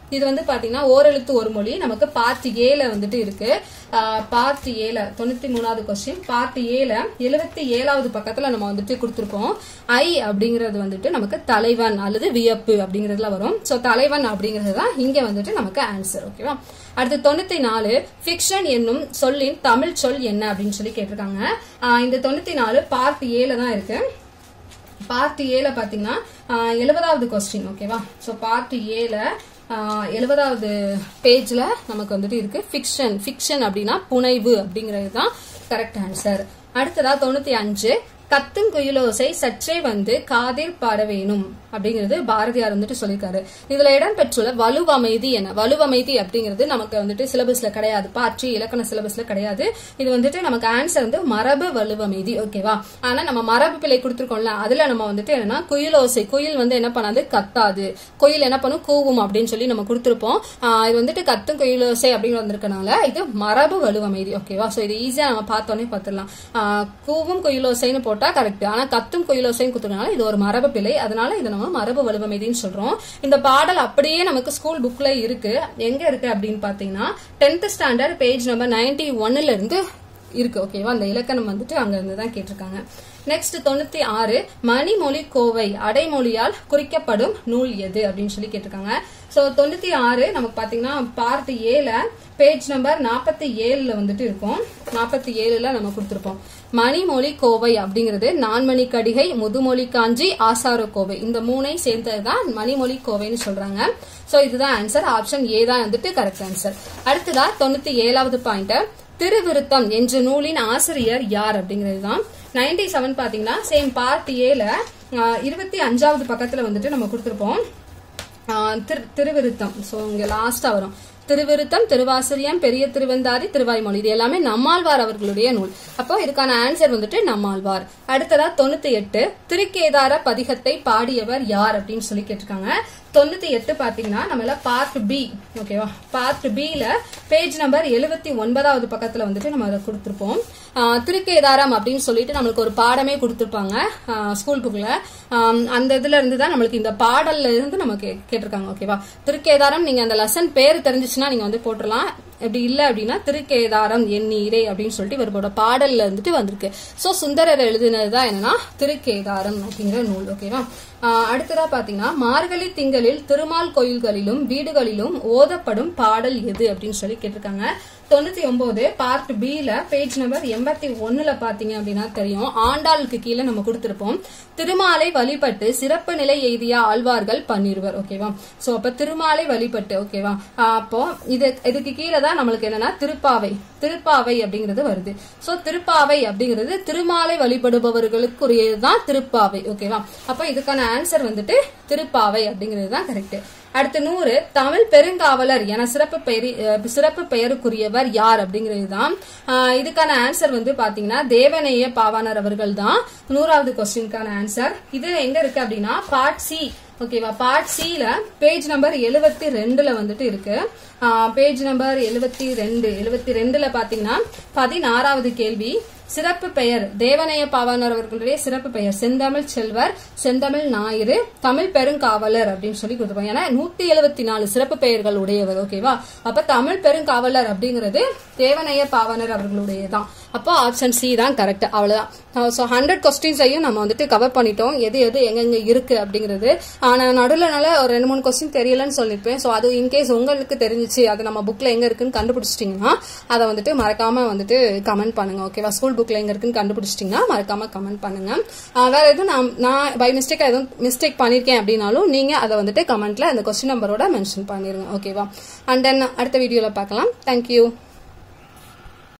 இது வந்து பாத்தீங்கன்னா ஓரெழுத்து ஒரு மொழி நமக்கு பார்ட் ஏல வந்துட்டு இருக்கு. பார்ட் ஏல தொண்ணூத்தி மூணாவது கொஸ்டின் பார்ட் ஏல எழுபத்தி ஏழாவது பக்கத்துல நம்ம வந்துட்டு கொடுத்திருப்போம். ஐ அப்படிங்கிறது வந்துட்டு நமக்கு தலைவன் அல்லது வியப்பு அப்படிங்கறதுல வரும். சோ தலைவன் அப்படிங்கிறது தான் இங்க வந்துட்டு நமக்கு ஆன்சர். ஓகேவா. அடுத்து தொண்ணூத்தி நாலு ஃபிக்ஷன் என்னும் சொல்லின் தமிழ் சொல் என்ன அப்படின்னு சொல்லி கேட்டிருக்காங்க. இந்த தொண்ணூத்தி நாலு பார்ட் ஏல தான் இருக்கு. பார்ட் ஏல பாத்தீங்கன்னா எழுபதாவது கொஸ்டின். ஓகேவா. சோ பார்ட் ஏல எழுபதாவது பேஜ்ல நமக்கு வந்துட்டு இருக்கு ஃபிக்ஷன். ஃபிக்ஷன் அப்படின்னா புனைவு அப்படிங்கிறது தான் கரெக்ட் ஆன்சர். அடுத்ததா தொண்ணூத்தி அஞ்சு கத்தும் குயிலோசை சற்றே வந்து காதில் பாட வேணும் அப்படிங்கிறது பாரதியார் வந்துட்டு சொல்லியிருக்காரு. இதுல இடம் பெற்றுள்ள வலுவமைதி என்ன? வலுவமைதி அப்படிங்கிறது நமக்கு வந்துட்டு சிலபஸ்ல கிடையாது. பாற்றி இலக்கண சிலபஸ்ல கிடையாது. இது வந்துட்டு நமக்கு ஆன்சர் வந்து மரபு வலுவமைதி. ஓகேவா. ஆனா நம்ம மரபு பிழை கொடுத்துருக்கோம்ல, அதுல நம்ம வந்துட்டு என்னன்னா குயிலோசை, குயில் வந்து என்ன பண்ணாது, கத்தாது. குயில் என்ன பண்ணும், கூவும் அப்படின்னு சொல்லி நம்ம கொடுத்துருப்போம். இது வந்துட்டு கத்தும் குயிலோசை அப்படின்னு வந்திருக்கனால இது மரபு வலுவமைதி. ஓகேவா. சோ இது ஈஸியா நம்ம பார்த்தோன்னே பார்த்துடலாம். கூவும் குயிலோசைன்னு போட்டு கரெக்ட். ஆனா கத்தும் குயிலோசைன்னு கொடுத்ததுனால இது ஒரு மரபு பிழை. அதனால இதை நம்ம மரபு வலுவமைதின்னு சொல்றோம். இந்த பாடல் அப்படியே நமக்கு ஸ்கூல் புக்ல இருக்கு. எங்க இருக்கு அப்படின்னு பாத்தீங்கன்னா tenth standard page number ninety ஒன்னுல இருந்து இருக்கு. ஓகேவா. அந்த இலக்கணம் வந்துட்டு அங்க இருந்து தான் கேட்டிருக்காங்க. நெக்ஸ்ட் தொண்ணூத்தி ஆறு மணிமொழி கோவை அடைமொழியால் குறிக்கப்படும் நூல் எது அப்படின்னு சொல்லி கேட்டிருக்காங்க. சோ தொண்ணூத்தி ஆறு நமக்கு பாத்தீங்கன்னா பார்ட் ஏல பேஜ் நம்பர் நாற்பத்தி ஏழுல வந்துட்டு இருக்கும். நாற்பத்தி ஏழுல நம்ம கொடுத்திருப்போம். மணிமொழி கோவை அப்படிங்கிறது நான்மணி கடிகை, முதுமொழி காஞ்சி, ஆசார கோவை இந்த மூணை சேர்ந்ததுதான் மணிமொழி கோவைன்னு சொல்றாங்க. சோ இதுதான் ஆன்சர். ஆப்ஷன் ஏ தான் வந்துட்டு கரெக்ட் ஆன்சர். அடுத்ததா தொண்ணூத்தி ஏழாவது பாயிண்ட் திருவிருத்தம் என்ற நூலின் ஆசிரியர் யார் அப்படிங்கிறது தான். நைன்டி செவன் பாத்தீங்கன்னா சேம் பார்ட் ஏல இருபத்தி அஞ்சாவது பக்கத்துல வந்துட்டு நம்ம கொடுத்திருப்போம் திருவிருத்தம். சோ இங்க லாஸ்டா வரும் திருவிருத்தம், திருவாசிரியம், பெரிய திருவந்தாதி, திருவாய்மொழி. இது எல்லாமே நம்மாழ்வார் அவர்களுடைய நூல். அப்போ இதுக்கான ஆன்சர் வந்துட்டு நம்மாழ்வார். அடுத்ததா தொண்ணூத்தி எட்டு திருக்கேதார பதிகத்தை பாடியவர் யார் அப்படின்னு சொல்லி கேட்டிருக்காங்க. தொண்ணூத்தி எட்டு பாத்தீங்கன்னா நம்ம பார்ட் பி. ஓகேவா. பார்ட் பில பேஜ் நம்பர் எழுபத்தி ஒன்பதாவது பக்கத்துல வந்துட்டு நம்ம அதை கொடுத்திருப்போம். திருக்கேதாரம் அப்படின்னு சொல்லிட்டு நம்மளுக்கு ஒரு பாடமே கொடுத்திருப்பாங்க ஸ்கூல் புக்ல. அந்த இதுல இருந்து தான் நம்மளுக்கு இந்த பாடல்ல இருந்து நமக்கு கேட்டிருக்காங்க. ஓகேவா. திருக்கேதாரம் நீங்க அந்த லெசன் பேர் தெரிஞ்சிச்சுன்னா நீங்க வந்து போட்டுடலாம். எப்படி இல்ல அப்படின்னா திருக்கேதாரம் எண்ணீரே அப்படின்னு சொல்லிட்டு இவரோட பாடல்ல இருந்துட்டு வந்திருக்கு. சோ சுந்தரர் எழுதினதுதான் என்னன்னா திருக்கேதாரம் அப்படிங்கிற நூல். ஓகேவா. அடுத்ததா பாத்தீங்கன்னா மார்கழி திங்களில் திருமால் கோயில்களிலும் வீடுகளிலும் ஓதப்படும் பாடல் எது அப்படின்னு சொல்லி கேட்டிருக்காங்க. தொண்ணூத்தி ஒன்பது பார்ட் பில பேஜ் நம்பர் எண்பத்தி ஒண்ணுல பாத்தீங்க அப்படின்னா தெரியும். ஆண்டாளுக்கு கீழே நம்ம கொடுத்திருப்போம் திருமாலை வழிபட்டு சிறப்பு நிலை எய்திய ஆழ்வார்கள் பன்னிருவர். ஓகேவா. சோ அப்ப திருமாலை வழிபட்டு. ஓகேவா. அப்போ இது இதுக்கு கீழே தான் நம்மளுக்கு என்னன்னா திருப்பாவை திருப்பாவை அப்படிங்கிறது வருது. சோ திருப்பாவை அப்படிங்கிறது திருமாலை வழிபடுபவர்களுக்குரியதுதான் திருப்பாவை. ஓகேவா. அப்ப இதுக்கான ஆன்சர் வந்துட்டு திருப்பாவை அப்படிங்கிறது தான் கரெக்ட். அடுத்து நூறு தமிழ் பெருங்காவலர் என சிறப்பு பெயர் சிறப்பு பெயருக்குரியவர் யார் அப்படிங்கிறது தான். இதுக்கான ஆன்சர் வந்து பாத்தீங்கன்னா தேவநேய பாவாணர் அவர்கள் தான் நூறாவது கொஸ்டினுக்கான ஆன்சர். இது எங்க இருக்கு அப்படின்னா பார்ட் சி. ஓகேவா. பார்ட் சில பேஜ் நம்பர் எழுபத்தி ரெண்டுல வந்துட்டு இருக்கு. பேஜ் நம்பர் எழுபத்தி ரெண்டு எழுபத்தி ரெண்டுல பாத்தீங்கன்னா பதினாறாவது கேள்வி சிறப்பு பெயர் தேவநேய பாவாணர் அவர்களுடைய சிறப்பு பெயர் செந்தமிழ் செல்வர், செந்தமிழ் ஞாயிறு, தமிழ் பெருங்காவலர் அப்படின்னு சொல்லி கொடுத்துருப்பாங்க. ஏன்னா நூத்தி எழுபத்தி நாலு சிறப்பு பெயர்கள் உடையவர். ஓகேவா. அப்ப தமிழ் பெருங்காவலர் அப்படிங்கிறது தேவநேய பாவாணர் அவர்களுடையதான். அப்போ ஆப்ஷன் சி தான் கரெக்ட். அவ்வளவுதான். சோ ஹண்ட்ரட் கொஸ்டின்ஸையும் நம்ம வந்துட்டு கவர் பண்ணிட்டோம். எது எது எங்கெங்க இருக்கு அப்படிங்கிறது. ஆனா நடுவுலனால ஒரு ரெண்டு மூணு கொஸ்டின் தெரியலன்னு சொல்லிருப்பேன். சோ அது இன்கேஸ் உங்களுக்கு தெரிஞ்சிச்சு அது நம்ம புக்ல எங்க இருக்குன்னு கண்டுபிடிச்சிட்டீங்கன்னா அதை வந்துட்டு மறக்காம வந்துட்டு கமெண்ட் பண்ணுங்க. ஓகேவா. ஸ்கூல் புக்ல எங்க இருக்குன்னு கண்டுபிடிச்சிட்டீங்கன்னா மறக்காம கமெண்ட் பண்ணுங்க. வேற எதுவும் நான் நான் பை மிஸ்டேக் எதுவும் மிஸ்டேக் பண்ணிருக்கேன் அப்படின்னாலும் நீங்க அதை வந்துட்டு கமெண்ட்ல அந்த கொஸ்டின் நம்பரோட மென்ஷன் பண்ணிருங்க. ஓகேவா. அண்ட் தென் அடுத்த வீடியோல பார்க்கலாம். தேங்க்யூ.